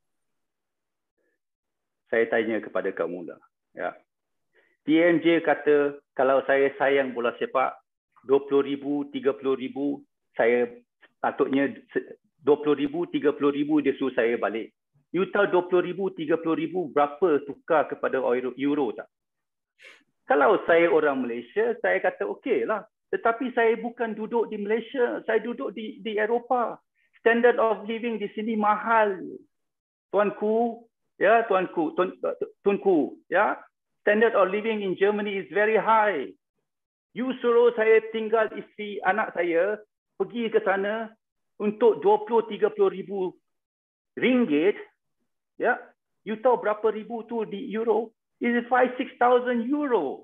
B: Saya tanya kepada kamu lah. Ya. TMJ kata, kalau saya sayang bola sepak, 20,000, 30,000, saya patutnya 20,000, 30,000 dia suruh saya balik. You tahu 20,000, 30,000 berapa tukar kepada euro tak? Kalau saya orang Malaysia, saya kata okey lah. Tetapi saya bukan duduk di Malaysia, saya duduk di Eropah. Standard of living di sini mahal. Tuanku, ya tuanku, tuanku, ya. Standard of living in Germany is very high. You suruh saya tinggal isteri anak saya pergi ke sana untuk 20-30,000 ringgit, ya. You tahu berapa ribu tu di euro? It is 5-6,000 euro.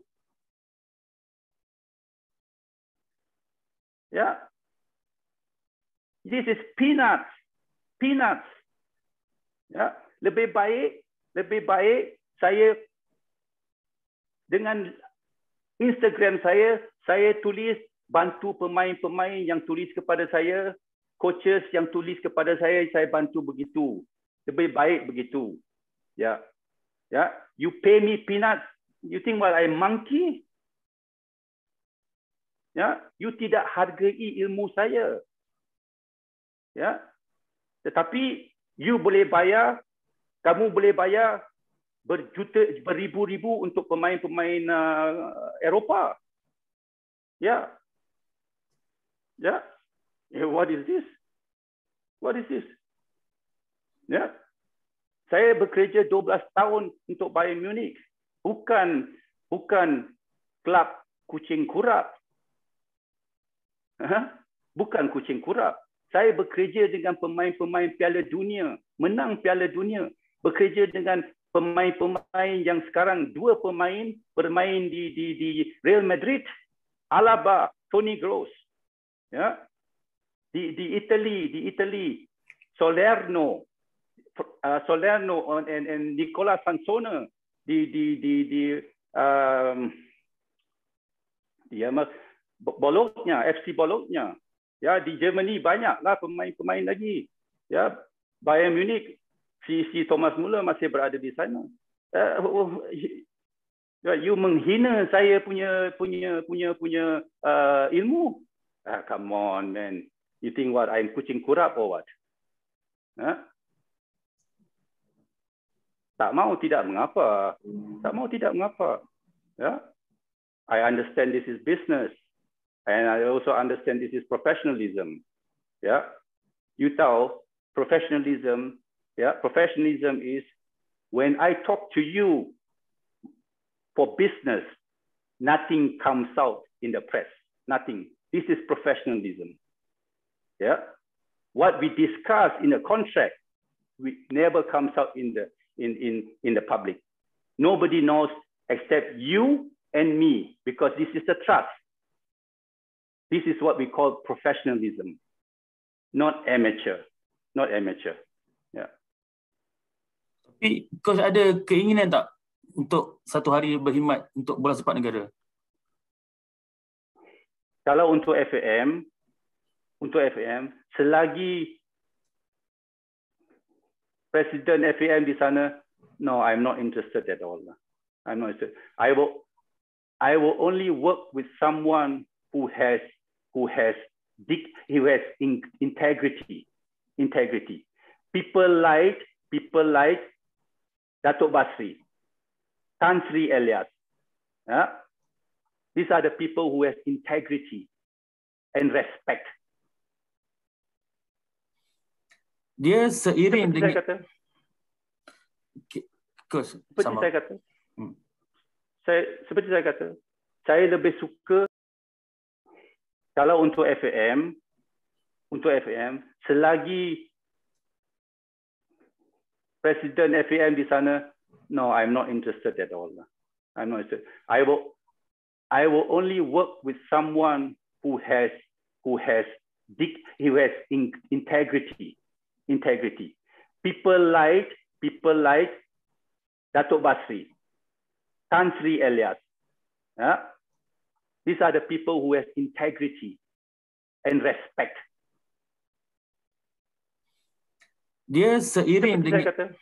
B: Ya. This is peanuts. Peanuts. Ya, lebih baik saya dengan Instagram saya tulis bantu pemain-pemain yang tulis kepada saya, coaches yang tulis kepada saya bantu begitu. Lebih baik begitu. Ya. Ya, you pay me peanuts. You think what I'm monkey? Ya, you tidak hargai ilmu saya. Ya. Tetapi you boleh bayar, kamu boleh bayar beribu-ribu untuk pemain-pemain Eropah. Ya. Ya. What is this? What is this? Ya. Saya bekerja 12 tahun untuk Bayern Munich. Bukan klub kucing kurap. Bukan kucing kurap. Saya bekerja dengan pemain-pemain Piala Dunia, menang Piala Dunia. Bekerja dengan pemain-pemain yang sekarang 2 pemain bermain di Real Madrid, Alaba, Toni Kroos. Ya. Di Italy, Salerno and Nicola Sansone di Bologna, FC Bologna. Ya, di Germany banyaklah pemain-pemain lagi. Ya, Bayern Munich, si Thomas Müller masih berada di sana. You menghina saya punya ilmu. Come on, man. You think what, I'm kucing kurap or what? Tak mau tidak mengapa. Tak mau tidak mengapa. Ya. I understand this is business. And I also understand this is professionalism. Yeah, you tahu professionalism. Yeah, professionalism is when I talk to you for business, nothing comes out in the press. Nothing. This is professionalism. Yeah, what we discuss in a contract, we never comes out in the public. Nobody knows except you and me because this is the trust. This is what we call professionalism, not amateur, not amateur. Yeah.
A: Tapi Coach ada keinginan tak untuk satu hari berkhidmat untuk bola sepak negara?
B: Kalau untuk FAM, selagi Presiden FAM di sana, no, I'm not interested at all. I'm not interested. I will only work with someone who has integrity. People like Datuk Basri, Tan Sri Elias. These are the people who have integrity and respect.
A: Dia seiring
B: seperti
A: dengan
B: saya kata.
A: Coach,
B: Seperti saya kata. Seperti saya kata, saya lebih suka kalau untuk FAM, selagi Presiden FAM di sana, no, I'm not interested at all. I'm not interested. I will only work with someone who has integrity. People like Datuk Basri, Tan Sri Elias. These are the people who have integrity and respect.
A: Dia seiring
B: Seperti
A: dengan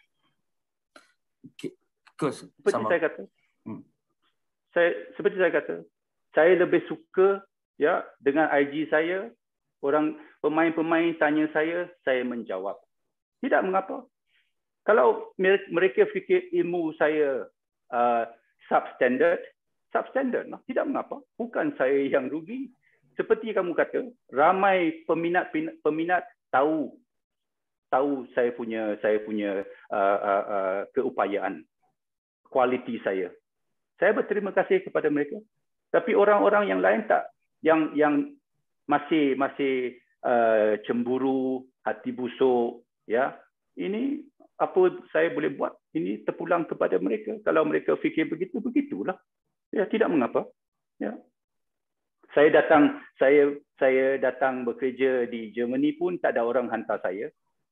B: seperti saya kata, saya lebih suka dengan IG saya, pemain-pemain tanya saya menjawab. Tidak mengapa. Kalau mereka fikir ilmu saya substandard, tidak mengapa. Bukan saya yang rugi. Seperti kamu kata, ramai peminat tahu saya punya keupayaan, kualiti saya. Saya berterima kasih kepada mereka. Tapi orang-orang yang lain tak, yang masih cemburu, hati busuk, ini apa saya boleh buat? Ini terpulang kepada mereka. Kalau mereka fikir begitu, begitulah. Tidak mengapa. Saya datang bekerja di Germany pun tak ada orang hantar saya.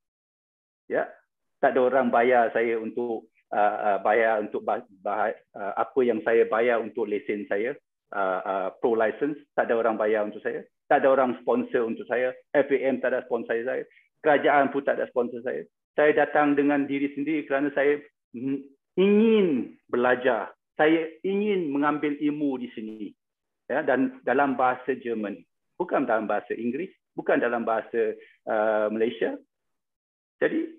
B: Tak ada orang bayar saya untuk apa yang saya bayar untuk lesen saya, pro license. Tak ada orang bayar untuk saya. Tak ada orang sponsor untuk saya. FAM tak ada sponsor saya. Kerajaan pun tak ada sponsor saya. Saya datang dengan diri sendiri kerana saya ingin belajar. Saya ingin mengambil ilmu di sini. Dan dalam bahasa Jerman. Bukan dalam bahasa Inggeris. Bukan dalam bahasa Malaysia. Jadi,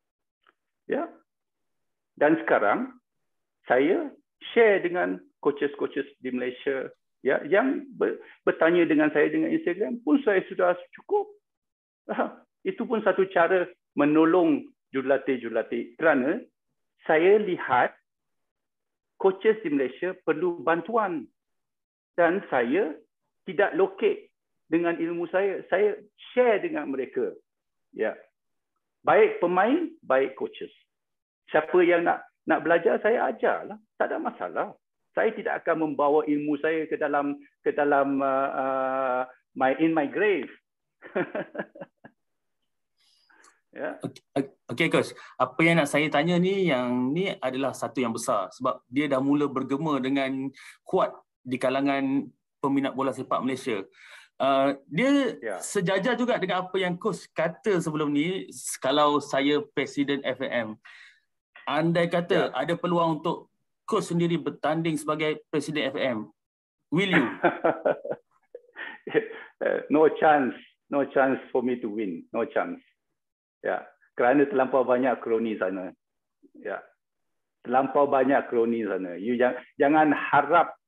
B: dan sekarang saya share dengan coaches-coaches di Malaysia yang bertanya dengan saya dengan Instagram pun saya sudah cukup. Itu pun satu cara menolong jurulatih-jurulatih kerana saya lihat coaches di Malaysia perlu bantuan dan saya tidak locate dengan ilmu saya share dengan mereka. Baik pemain, baik coaches. Siapa yang nak belajar, saya ajarlah. Tak ada masalah. Saya tidak akan membawa ilmu saya ke dalam my grave.
A: Okey, Coach. Apa yang nak saya tanya ni, yang ni adalah satu yang besar. Sebab dia dah mula bergema dengan kuat di kalangan peminat bola sepak Malaysia. Dia sejajar juga dengan apa yang Coach kata sebelum ni. Kalau saya Presiden FAM, andai kata ada peluang untuk Coach sendiri bertanding sebagai Presiden FAM, will you?
B: No chance for me to win. No chance. Kerana terlampau banyak kroni sana. Terlampau banyak kroni sana. You jangan harap.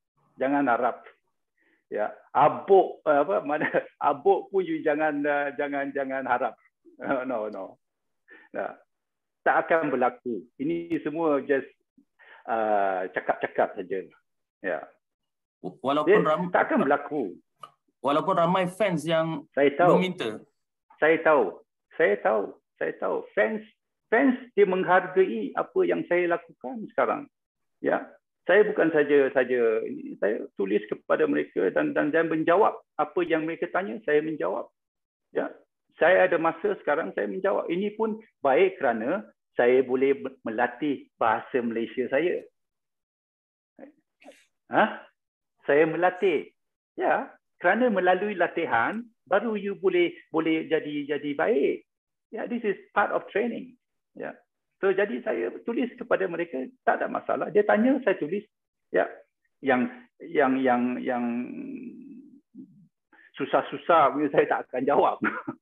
B: Abuk pun you jangan harap. No. Tak akan berlaku. Ini semua just cakap-cakap saja.
A: Walaupun
B: tak akan berlaku.
A: Walaupun ramai fans yang meminta.
B: Saya tahu. Fans dia menghargai apa yang saya lakukan sekarang. Saya bukan saja saya tulis kepada mereka dan menjawab apa yang mereka tanya, saya menjawab. Saya ada masa sekarang saya menjawab. Ini pun baik kerana saya boleh melatih bahasa Malaysia saya. Saya melatih. Kerana melalui latihan baru you boleh jadi baik. This is part of training. So jadi saya tulis kepada mereka, tak ada masalah. Dia tanya, saya tulis. Yang susah-susah saya tak akan jawab.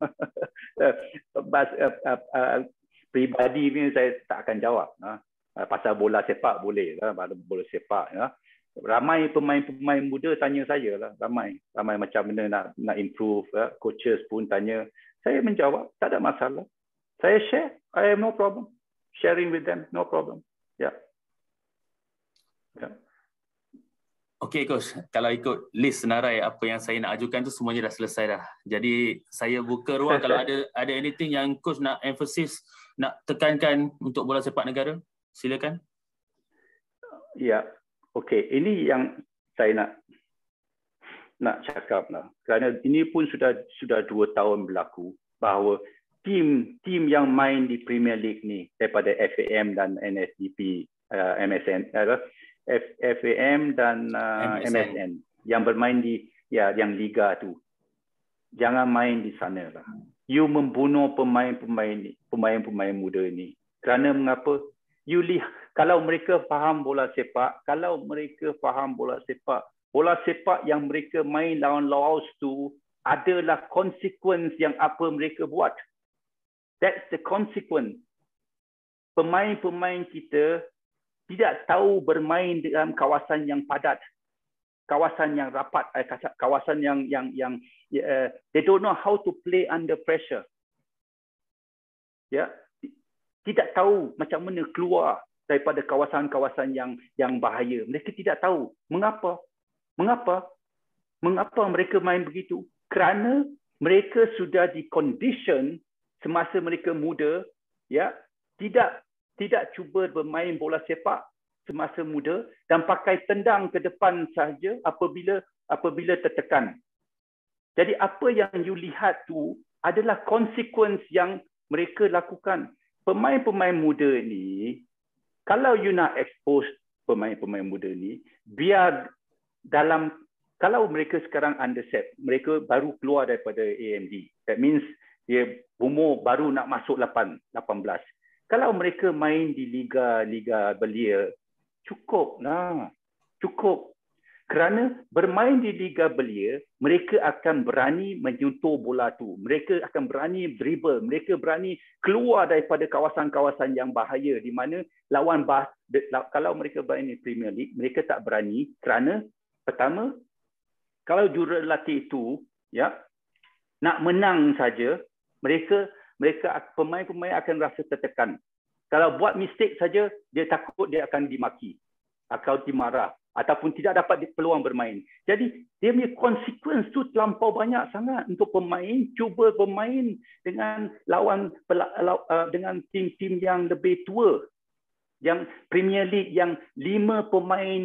B: Pribadi saya tak akan jawab. Pasal bola sepak boleh lah, bola sepak. Ramai pemain-pemain muda tanya saya lah, ramai macam mana nak improve. Coaches pun tanya, saya menjawab, tak ada masalah. Saya share, I have no problem sharing with them, no problem.
A: Okey coach, kalau ikut list senarai apa yang saya nak ajukan tu semuanya dah selesai dah. Jadi saya buka ruang kalau ada anything yang coach nak emphasis, nak tekankan untuk bola sepak negara, silakan.
B: Ya, okey. Ini yang saya nak cakap lah. Kerana ini pun sudah 2 tahun berlaku bahawa tim yang main di Premier League ni daripada FAM dan NSDP, MSN, FAM dan MSN yang bermain di yang liga tu, jangan main di sana lah. You membunuh pemain muda ni. Kerana mengapa? You lihat, kalau mereka faham bola sepak, bola sepak yang mereka main lawan Laos tu adalah consequence yang apa mereka buat. That's the consequence. Pemain-pemain kita tidak tahu bermain dalam kawasan yang padat, kawasan yang rapat, kawasan yang they don't know how to play under pressure. Ya, tidak tahu macam mana keluar daripada kawasan-kawasan yang bahaya. Mereka tidak tahu. Mengapa mereka main begitu? Kerana mereka sudah di-condition semasa mereka muda, ya, tidak cuba bermain bola sepak semasa muda dan pakai tendang ke depan sahaja apabila tertekan. Jadi apa yang you lihat tu adalah consequence yang mereka lakukan. Pemain-pemain muda ni, kalau you nak expose pemain-pemain muda ni, biar kalau mereka sekarang underset, mereka baru keluar daripada AMD. That means dia umur baru nak masuk 18. Kalau mereka main di liga belia, cukup. Kerana bermain di liga belia, mereka akan berani menyentuh bola tu. Mereka akan berani dribble. Mereka berani keluar daripada kawasan-kawasan yang bahaya di mana kalau mereka main di Premier League, mereka tak berani kerana pertama, kalau jurulatih itu ya nak menang saja, mereka pemain-pemain akan rasa tertekan. Kalau buat mistake saja, dia takut dia akan dimaki atau dimarah ataupun tidak dapat peluang bermain. Jadi dia punya consequence tu terlampau banyak sangat untuk pemain cuba bermain dengan dengan tim-tim yang lebih tua, yang Premier League yang 5 pemain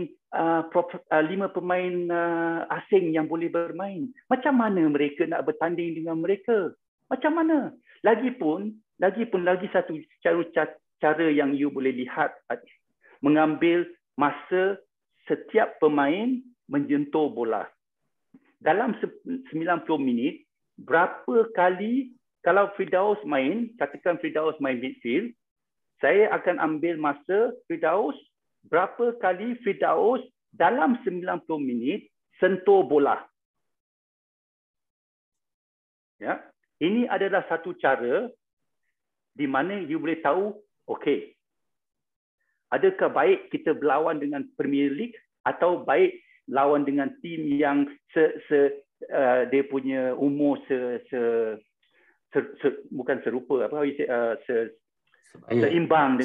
B: asing yang boleh bermain. Macam mana mereka nak bertanding dengan mereka? Macam mana? Lagipun lagi satu cara yang you boleh lihat, mengambil masa setiap pemain menyentuh bola. Dalam 90 minit, berapa kali kalau Firdaus main, katakan Firdaus main midfield, saya akan ambil masa Firdaus, berapa kali Firdaus dalam 90 minit sentuh bola. Ya, ini adalah satu cara di mana you boleh tahu, okey, adakah baik kita berlawan dengan Premier League atau baik lawan dengan tim yang dia punya umur bukan serupa, seimbang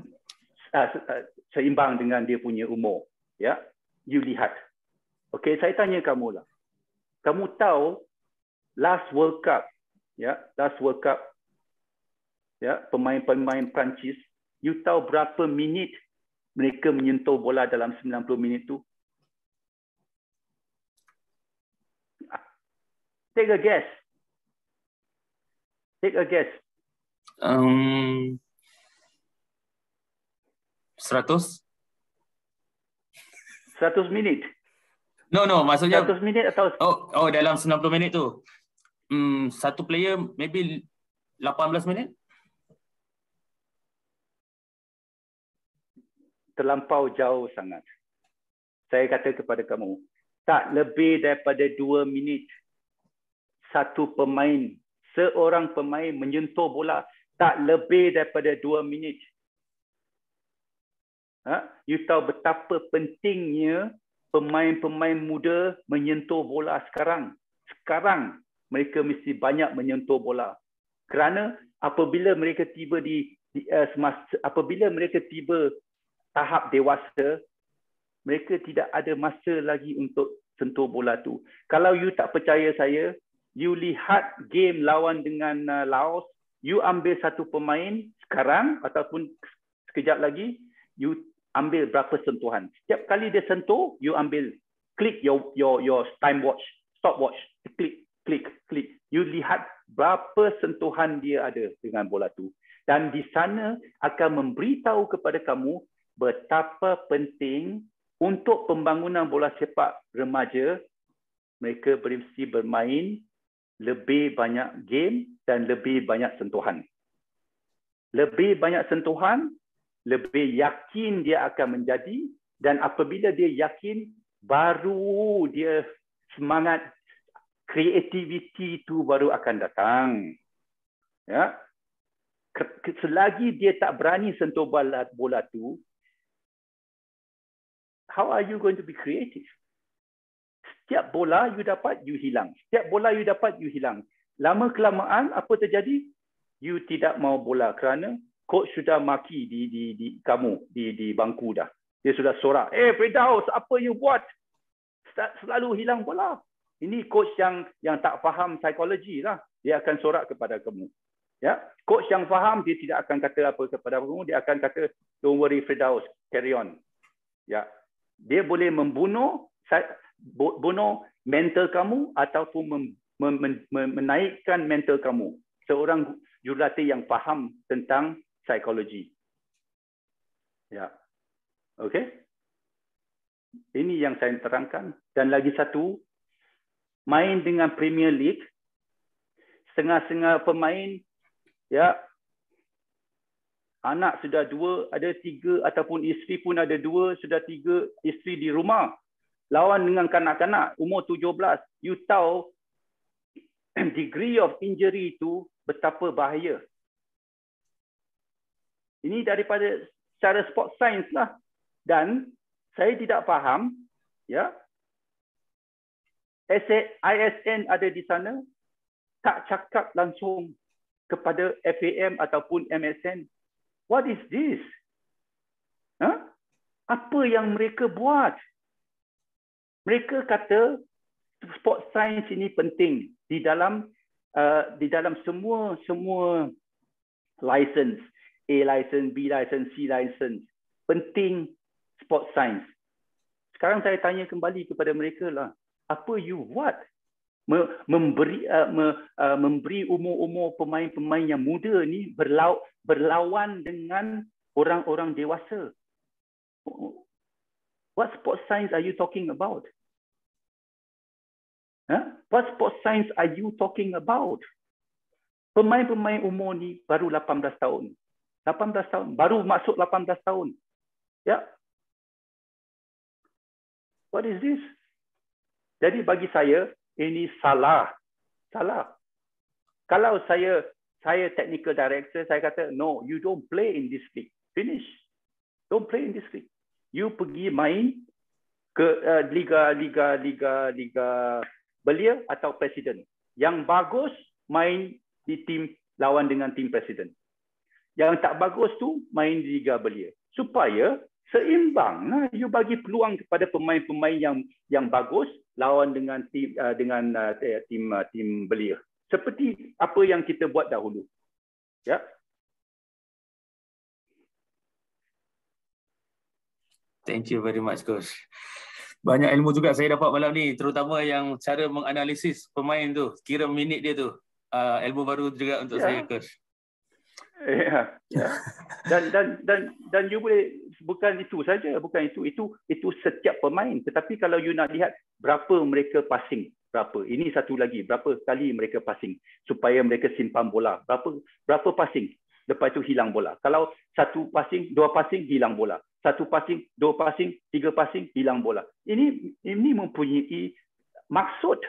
B: dengan dia punya umur. Ya, you lihat. Okey, saya tanya kamu lah. Kamu tahu last World Cup, ya, pemain-pemain Perancis, you tahu berapa minit mereka menyentuh bola dalam 90 minit tu? Take a guess.
A: 100
B: minit.
A: No, maksudnya
B: 100 minit atau
A: dalam 90 minit tu. Satu player maybe 18 minit.
B: Terlampau jauh sangat. Saya kata kepada kamu, tak lebih daripada 2 minit. Seorang pemain menyentuh bola, tak lebih daripada 2 minit. You tahu betapa pentingnya pemain-pemain muda menyentuh bola sekarang. Sekarang mereka mesti banyak menyentuh bola. Kerana apabila mereka tiba tahap dewasa, Mereka tidak ada masa lagi untuk sentuh bola tu. Kalau you tak percaya saya, you lihat game lawan dengan Laos, you ambil satu pemain sekarang ataupun sekejap lagi, you ambil berapa sentuhan. Setiap kali dia sentuh, you ambil klik your time watch, stopwatch, klik. You lihat berapa sentuhan dia ada dengan bola tu. Dan di sana akan memberitahu kepada kamu betapa penting untuk pembangunan bola sepak remaja mereka mesti bermain lebih banyak game dan lebih banyak sentuhan. Lebih banyak sentuhan, lebih yakin dia akan menjadi, dan apabila dia yakin, baru dia semangat, creativity tu baru akan datang. Ya. Selagi dia tak berani sentuh bola tu, how are you going to be creative? Setiap bola you dapat, you hilang. Setiap bola you dapat, you hilang. Lama kelamaan apa terjadi? You tidak mau bola kerana coach sudah maki di kamu di bangku dah. Dia sudah sorak, Firdaus, apa you buat? Selalu hilang bola. Ini coach yang tak faham psikologi lah. Dia akan sorak kepada kamu. Ya, coach yang faham, dia tidak akan kata apa kepada kamu. Dia akan kata, don't worry Firdaus, carry on. Ya, dia boleh membunuh mental kamu ataupun menaikkan mental kamu. Seorang jurulatih yang faham tentang psikologi. Ya, okey. Ini yang saya terangkan. Dan lagi satu, main dengan Premier League, setengah-setengah pemain, ya, anak sudah 2, ada 3, ataupun isteri pun ada 2, sudah 3 isteri di rumah. Lawan dengan kanak-kanak umur 17, you tahu degree of injury itu betapa bahaya. Ini daripada secara sport science lah. Dan saya tidak faham, ya, ISN ada di sana, tak cakap langsung kepada FAM ataupun MSN. What is this? Apa yang mereka buat? Mereka kata sport science ini penting di dalam semua license, A license, B license, C license. Penting sport science. Sekarang saya tanya kembali kepada mereka lah. Apa you buat? Memberi umur-umur pemain-pemain yang muda ni berlawan dengan orang-orang dewasa. What sport science are you talking about? What sport science are you talking about? Pemain-pemain umur ni baru 18 tahun. 18 tahun, baru masuk 18 tahun. Ya. What is this? Jadi bagi saya, ini salah. Salah. Kalau saya technical director, saya kata, no, you don't play in this league. Finish. Don't play in this league. You pergi main ke liga belia atau presiden. Yang bagus main di tim lawan dengan tim presiden. Yang tak bagus tu main di liga belia. Supaya seimbang. You bagi peluang kepada pemain-pemain yang bagus lawan dengan tim belia. Seperti apa yang kita buat dahulu. Ya.
A: Thank you very much, Coach. Banyak ilmu juga saya dapat malam ni, terutama yang cara menganalisis pemain tu, kira minit dia tu. Ilmu baru juga untuk saya, Coach.
B: Ya. Dan you boleh, bukan itu saja, bukan itu setiap pemain, tetapi kalau you nak lihat berapa mereka passing, berapa. Ini satu lagi, berapa kali mereka passing supaya mereka simpan bola. Berapa passing, lepas itu hilang bola. Kalau satu passing, 2 passing, hilang bola. 1 passing, 2 passing, 3 passing, hilang bola. Ini mempunyai maksud.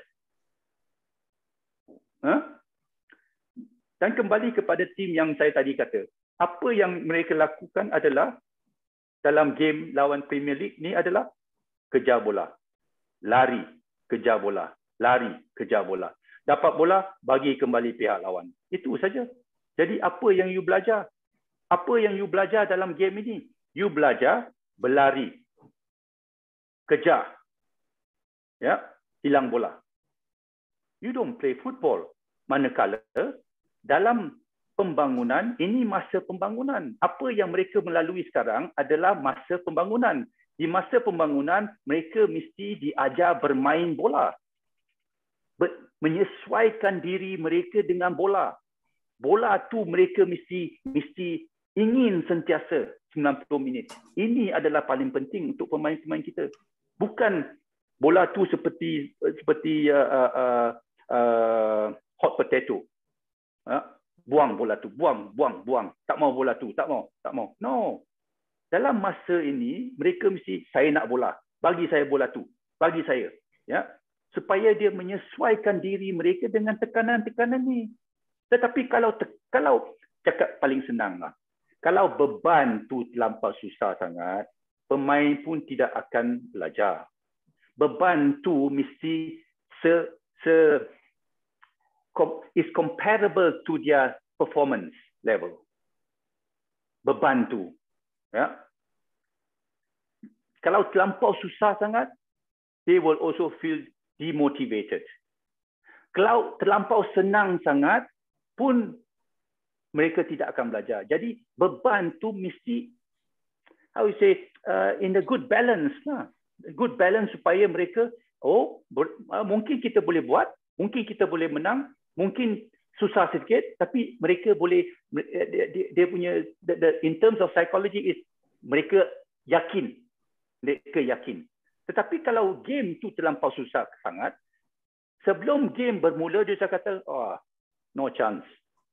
B: Dan kembali kepada tim yang saya tadi kata, apa yang mereka lakukan adalah dalam game lawan Premier League ni adalah kejar bola, lari, kejar bola, lari, kejar bola. Dapat bola, bagi kembali pihak lawan. Itu saja. Jadi apa yang you belajar? Apa yang you belajar dalam game ini? You belajar berlari. kejar, ya, hilang bola. You don't play football. Manakala dalam pembangunan, ini masa pembangunan. Apa yang mereka melalui sekarang adalah masa pembangunan. Di masa pembangunan, mereka mesti diajar bermain bola. Menyesuaikan diri mereka dengan bola. Bola tu mereka mesti ingin sentiasa 90 minit. Ini adalah paling penting untuk pemain-pemain kita. Bukan bola tu seperti hot potato. Buang bola tu, buang. Tak mau bola tu, tak mau. No. Dalam masa ini, mereka mesti, saya nak bola. Bagi saya bola tu. Bagi saya. Ya. Supaya dia menyesuaikan diri mereka dengan tekanan-tekanan ni. Tetapi kalau cakap paling senang lah. Kalau beban tu terlampau susah sangat, pemain pun tidak akan belajar. Beban tu mesti is comparable to their performance level. Beban tu, ya. Kalau terlampau susah sangat, they will also feel demotivated. Kalau terlampau senang sangat, pun mereka tidak akan belajar. Jadi beban tu mesti, how you say, in a good balance lah. Good balance supaya mereka, mungkin kita boleh buat, mungkin kita boleh menang, mungkin susah sedikit, tapi mereka boleh, dia punya, in terms of psychology is, mereka yakin. Tetapi kalau game tu terlampau susah sangat, sebelum game bermula, dia kata, no chance.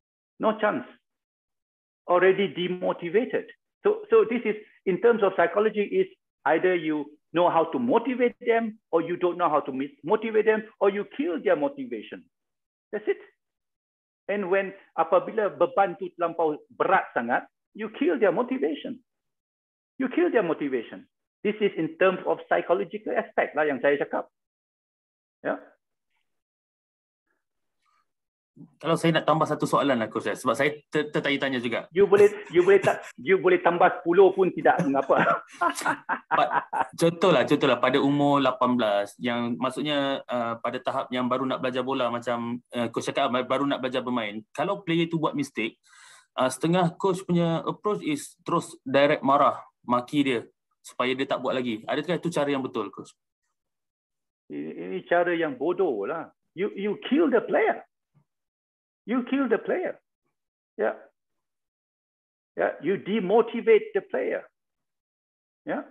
B: Already demotivated. So this is, in terms of psychology, is either you know how to motivate them, or you don't know how to motivate them, or you kill their motivation. That's it. And when apabila beban tu terlampau berat sangat, you kill their motivation. This is in terms of psychological aspect lah yang saya cakap. Ya.
A: Kalau saya nak tambah satu soalan lah, Coach, sebab saya tertanya-tanya juga.
B: You boleh tambah 10 pun tidak mengapa.
A: Contohlah pada umur 18 yang maksudnya pada tahap yang baru nak belajar bola, macam Coach cakap baru nak belajar bermain. Kalau player tu buat mistake, setengah coach punya approach is terus direct marah, maki dia supaya dia tak buat lagi. Adakah itu cara yang betul, Coach?
B: Ini cara yang bodoh lah. You kill the player. Yeah. You demotivate the player. Yeah.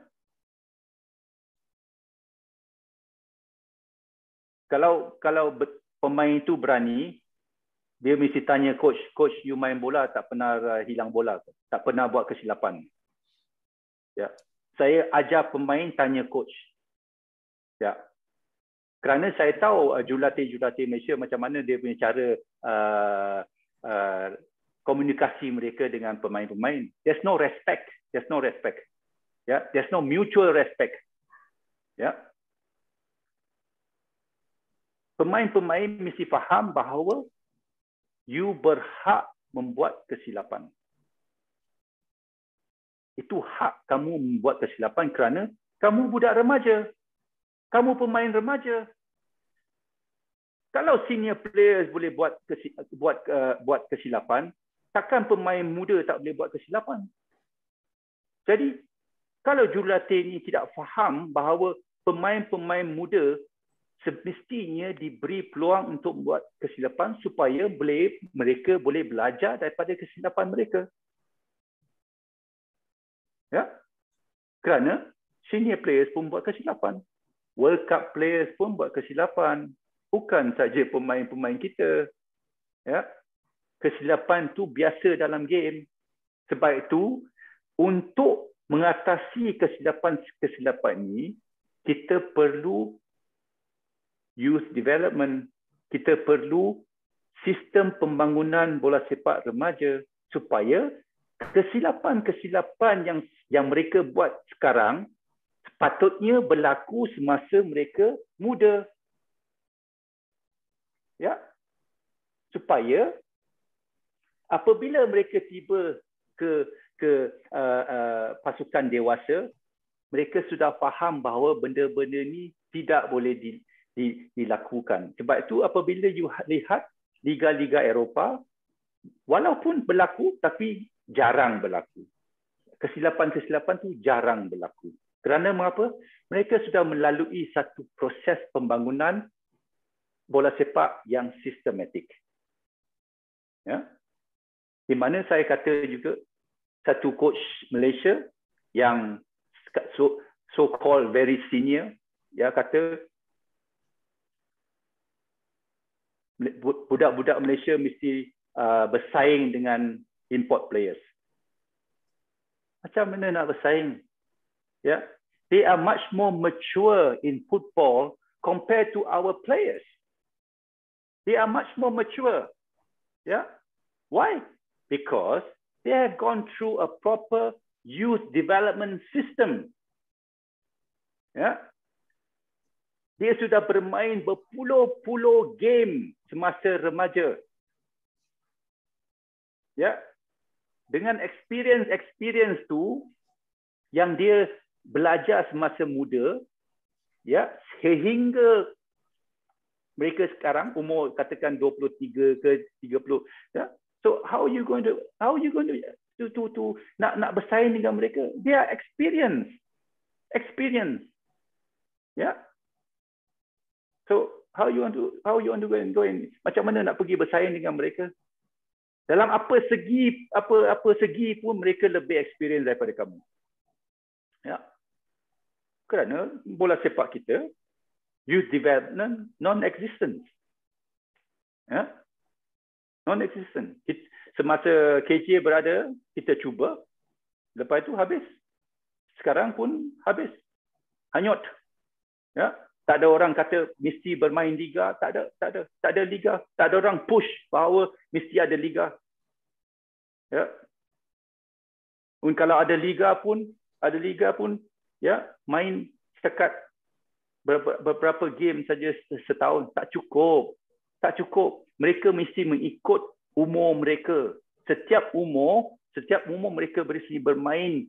B: Kalau pemain itu berani, dia mesti tanya coach, you main bola tak pernah hilang bola, tak pernah buat kesilapan. Ya. Saya ajar pemain tanya coach. Ya. Kerana saya tahu jurulatih Malaysia macam mana dia punya cara komunikasi mereka dengan pemain-pemain. There's no respect. Yeah, there's no mutual respect. Yeah. Pemain-pemain mesti faham bahawa you berhak membuat kesilapan. Itu hak kamu membuat kesilapan kerana kamu budak remaja. Kamu pemain remaja. Kalau senior players boleh buat kesilapan, takkan pemain muda tak boleh buat kesilapan? Jadi, kalau jurulatih ini tidak faham bahawa pemain-pemain muda semestinya diberi peluang untuk membuat kesilapan supaya mereka boleh belajar daripada kesilapan mereka. Ya? Kerana senior players pun buat kesilapan. World Cup players pun buat kesilapan. Bukan saja pemain-pemain kita. Ya. Kesilapan tu biasa dalam game. Sebab itu, untuk mengatasi kesilapan ini, kita perlu youth development. Kita perlu sistem pembangunan bola sepak remaja supaya kesilapan-kesilapan yang mereka buat sekarang sepatutnya berlaku semasa mereka muda. Ya. Supaya apabila mereka tiba ke pasukan dewasa, mereka sudah faham bahawa benda-benda ni tidak boleh dilakukan. Sebab itu apabila you lihat liga-liga Eropah, walaupun berlaku tapi jarang berlaku. Kesilapan-kesilapan tu jarang berlaku. Kerana mengapa? Mereka sudah melalui satu proses pembangunan bola sepak yang sistematik. Ya. Di mana saya kata juga satu coach Malaysia yang so-called very senior, ya, kata budak-budak Malaysia mesti bersaing dengan import players. Macam mana nak bersaing? Ya, they are much more mature in football compared to our players. They are much more mature. Yeah, why? Because they have gone through a proper youth development system. Ya, dia sudah bermain berpuluh-puluh game semasa remaja. Ya, dengan experience tu yang dia belajar semasa muda, ya, sehingga mereka sekarang umur katakan 23 ke 30, ya. So how are you going to nak bersaing dengan mereka? They are experience. Ya. So how you want to go in? Macam mana nak pergi bersaing dengan mereka? Dalam apa segi pun mereka lebih experience daripada kamu. Ya. Kerana bola sepak kita youth development non-existent. Ya. Non-existent. Semasa KJ berada, kita cuba. Lepas itu habis. Sekarang pun habis. Hanyut. Ya. Tak ada orang kata mesti bermain liga. Tak ada liga. Tak ada orang push bahawa mesti ada liga. Ya. Dan kalau ada liga pun, ya, main setakat beberapa game saja setahun. Tak cukup. Mereka mesti mengikut umur mereka. Setiap umur mereka mesti bermain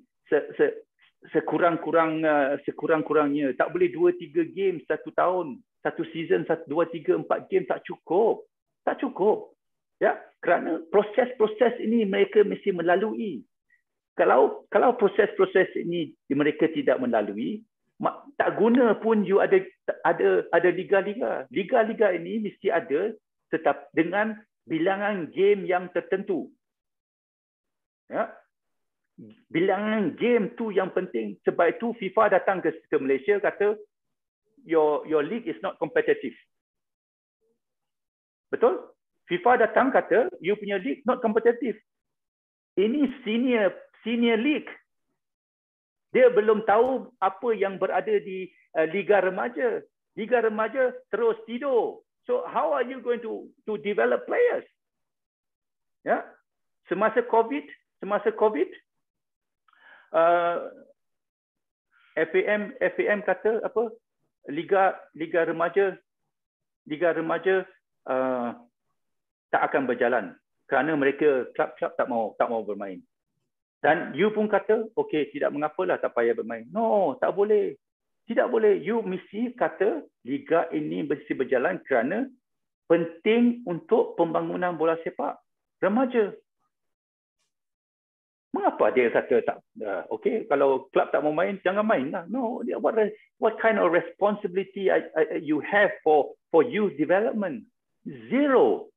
B: sekurang-kurangnya. Tak boleh 2-3 game satu tahun. Satu season 2, 3, 4 game tak cukup. Ya, kerana proses-proses ini mereka mesti melalui. Kalau proses-proses ini mereka tidak melalui, tak guna pun you ada liga-liga. Liga-liga ini mesti ada tetap dengan bilangan game yang tertentu. Ya. Bilangan game tu yang penting. Sebab itu FIFA datang ke Malaysia kata your league is not competitive. Betul? FIFA datang kata you punya league not competitive. Ini senior league. Dia belum tahu apa yang berada di liga remaja. Liga remaja terus tidur. So how are you going to develop players? Ya. Semasa COVID FAM kata apa? Liga remaja tak akan berjalan kerana mereka klub-klub tak mau bermain. Dan you pun kata, okey, tidak mengapalah, tak payah bermain. No, tak boleh. Tidak boleh. You mesti kata liga ini mesti berjalan kerana penting untuk pembangunan bola sepak remaja. Mengapa dia kata tak? Okey, kalau klub tak mau main, jangan main lah. No, what kind of responsibility you have for youth development? Zero.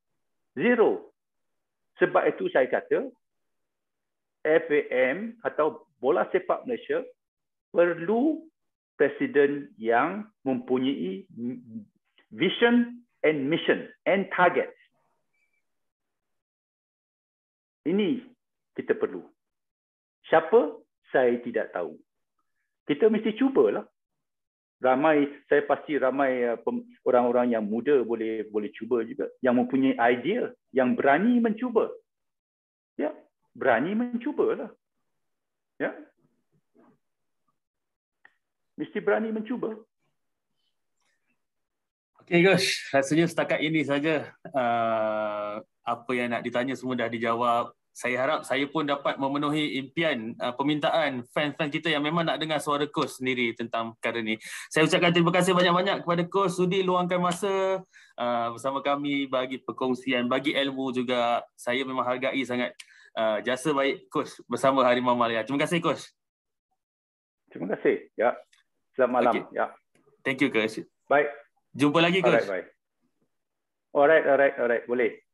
B: Sebab itu saya kata FAM atau bola sepak Malaysia perlu presiden yang mempunyai vision and mission and target. Ini kita perlu. Siapa? Saya tidak tahu. Kita mesti cubalah. Saya pasti ramai orang-orang yang muda boleh cuba juga, yang mempunyai idea, yang berani mencuba. Ya, berani mencubalah. Ya. Mesti berani mencuba.
A: Okey Gus, rasanya setakat ini saja apa yang nak ditanya semua dah dijawab. saya harap saya pun dapat memenuhi impian permintaan fans-fans kita yang memang nak dengar suara coach sendiri tentang perkara ni. Saya ucapkan terima kasih banyak-banyak kepada coach sudi luangkan masa bersama kami, bagi perkongsian, bagi ilmu juga. Saya memang hargai sangat jasa baik coach bersama Harimau Malaya. Terima kasih coach.
B: Terima kasih. Ya. Selamat malam.
A: Okay.
B: Ya.
A: Thank you coach.
B: Baik.
A: Jumpa lagi coach.
B: Alright. Boleh.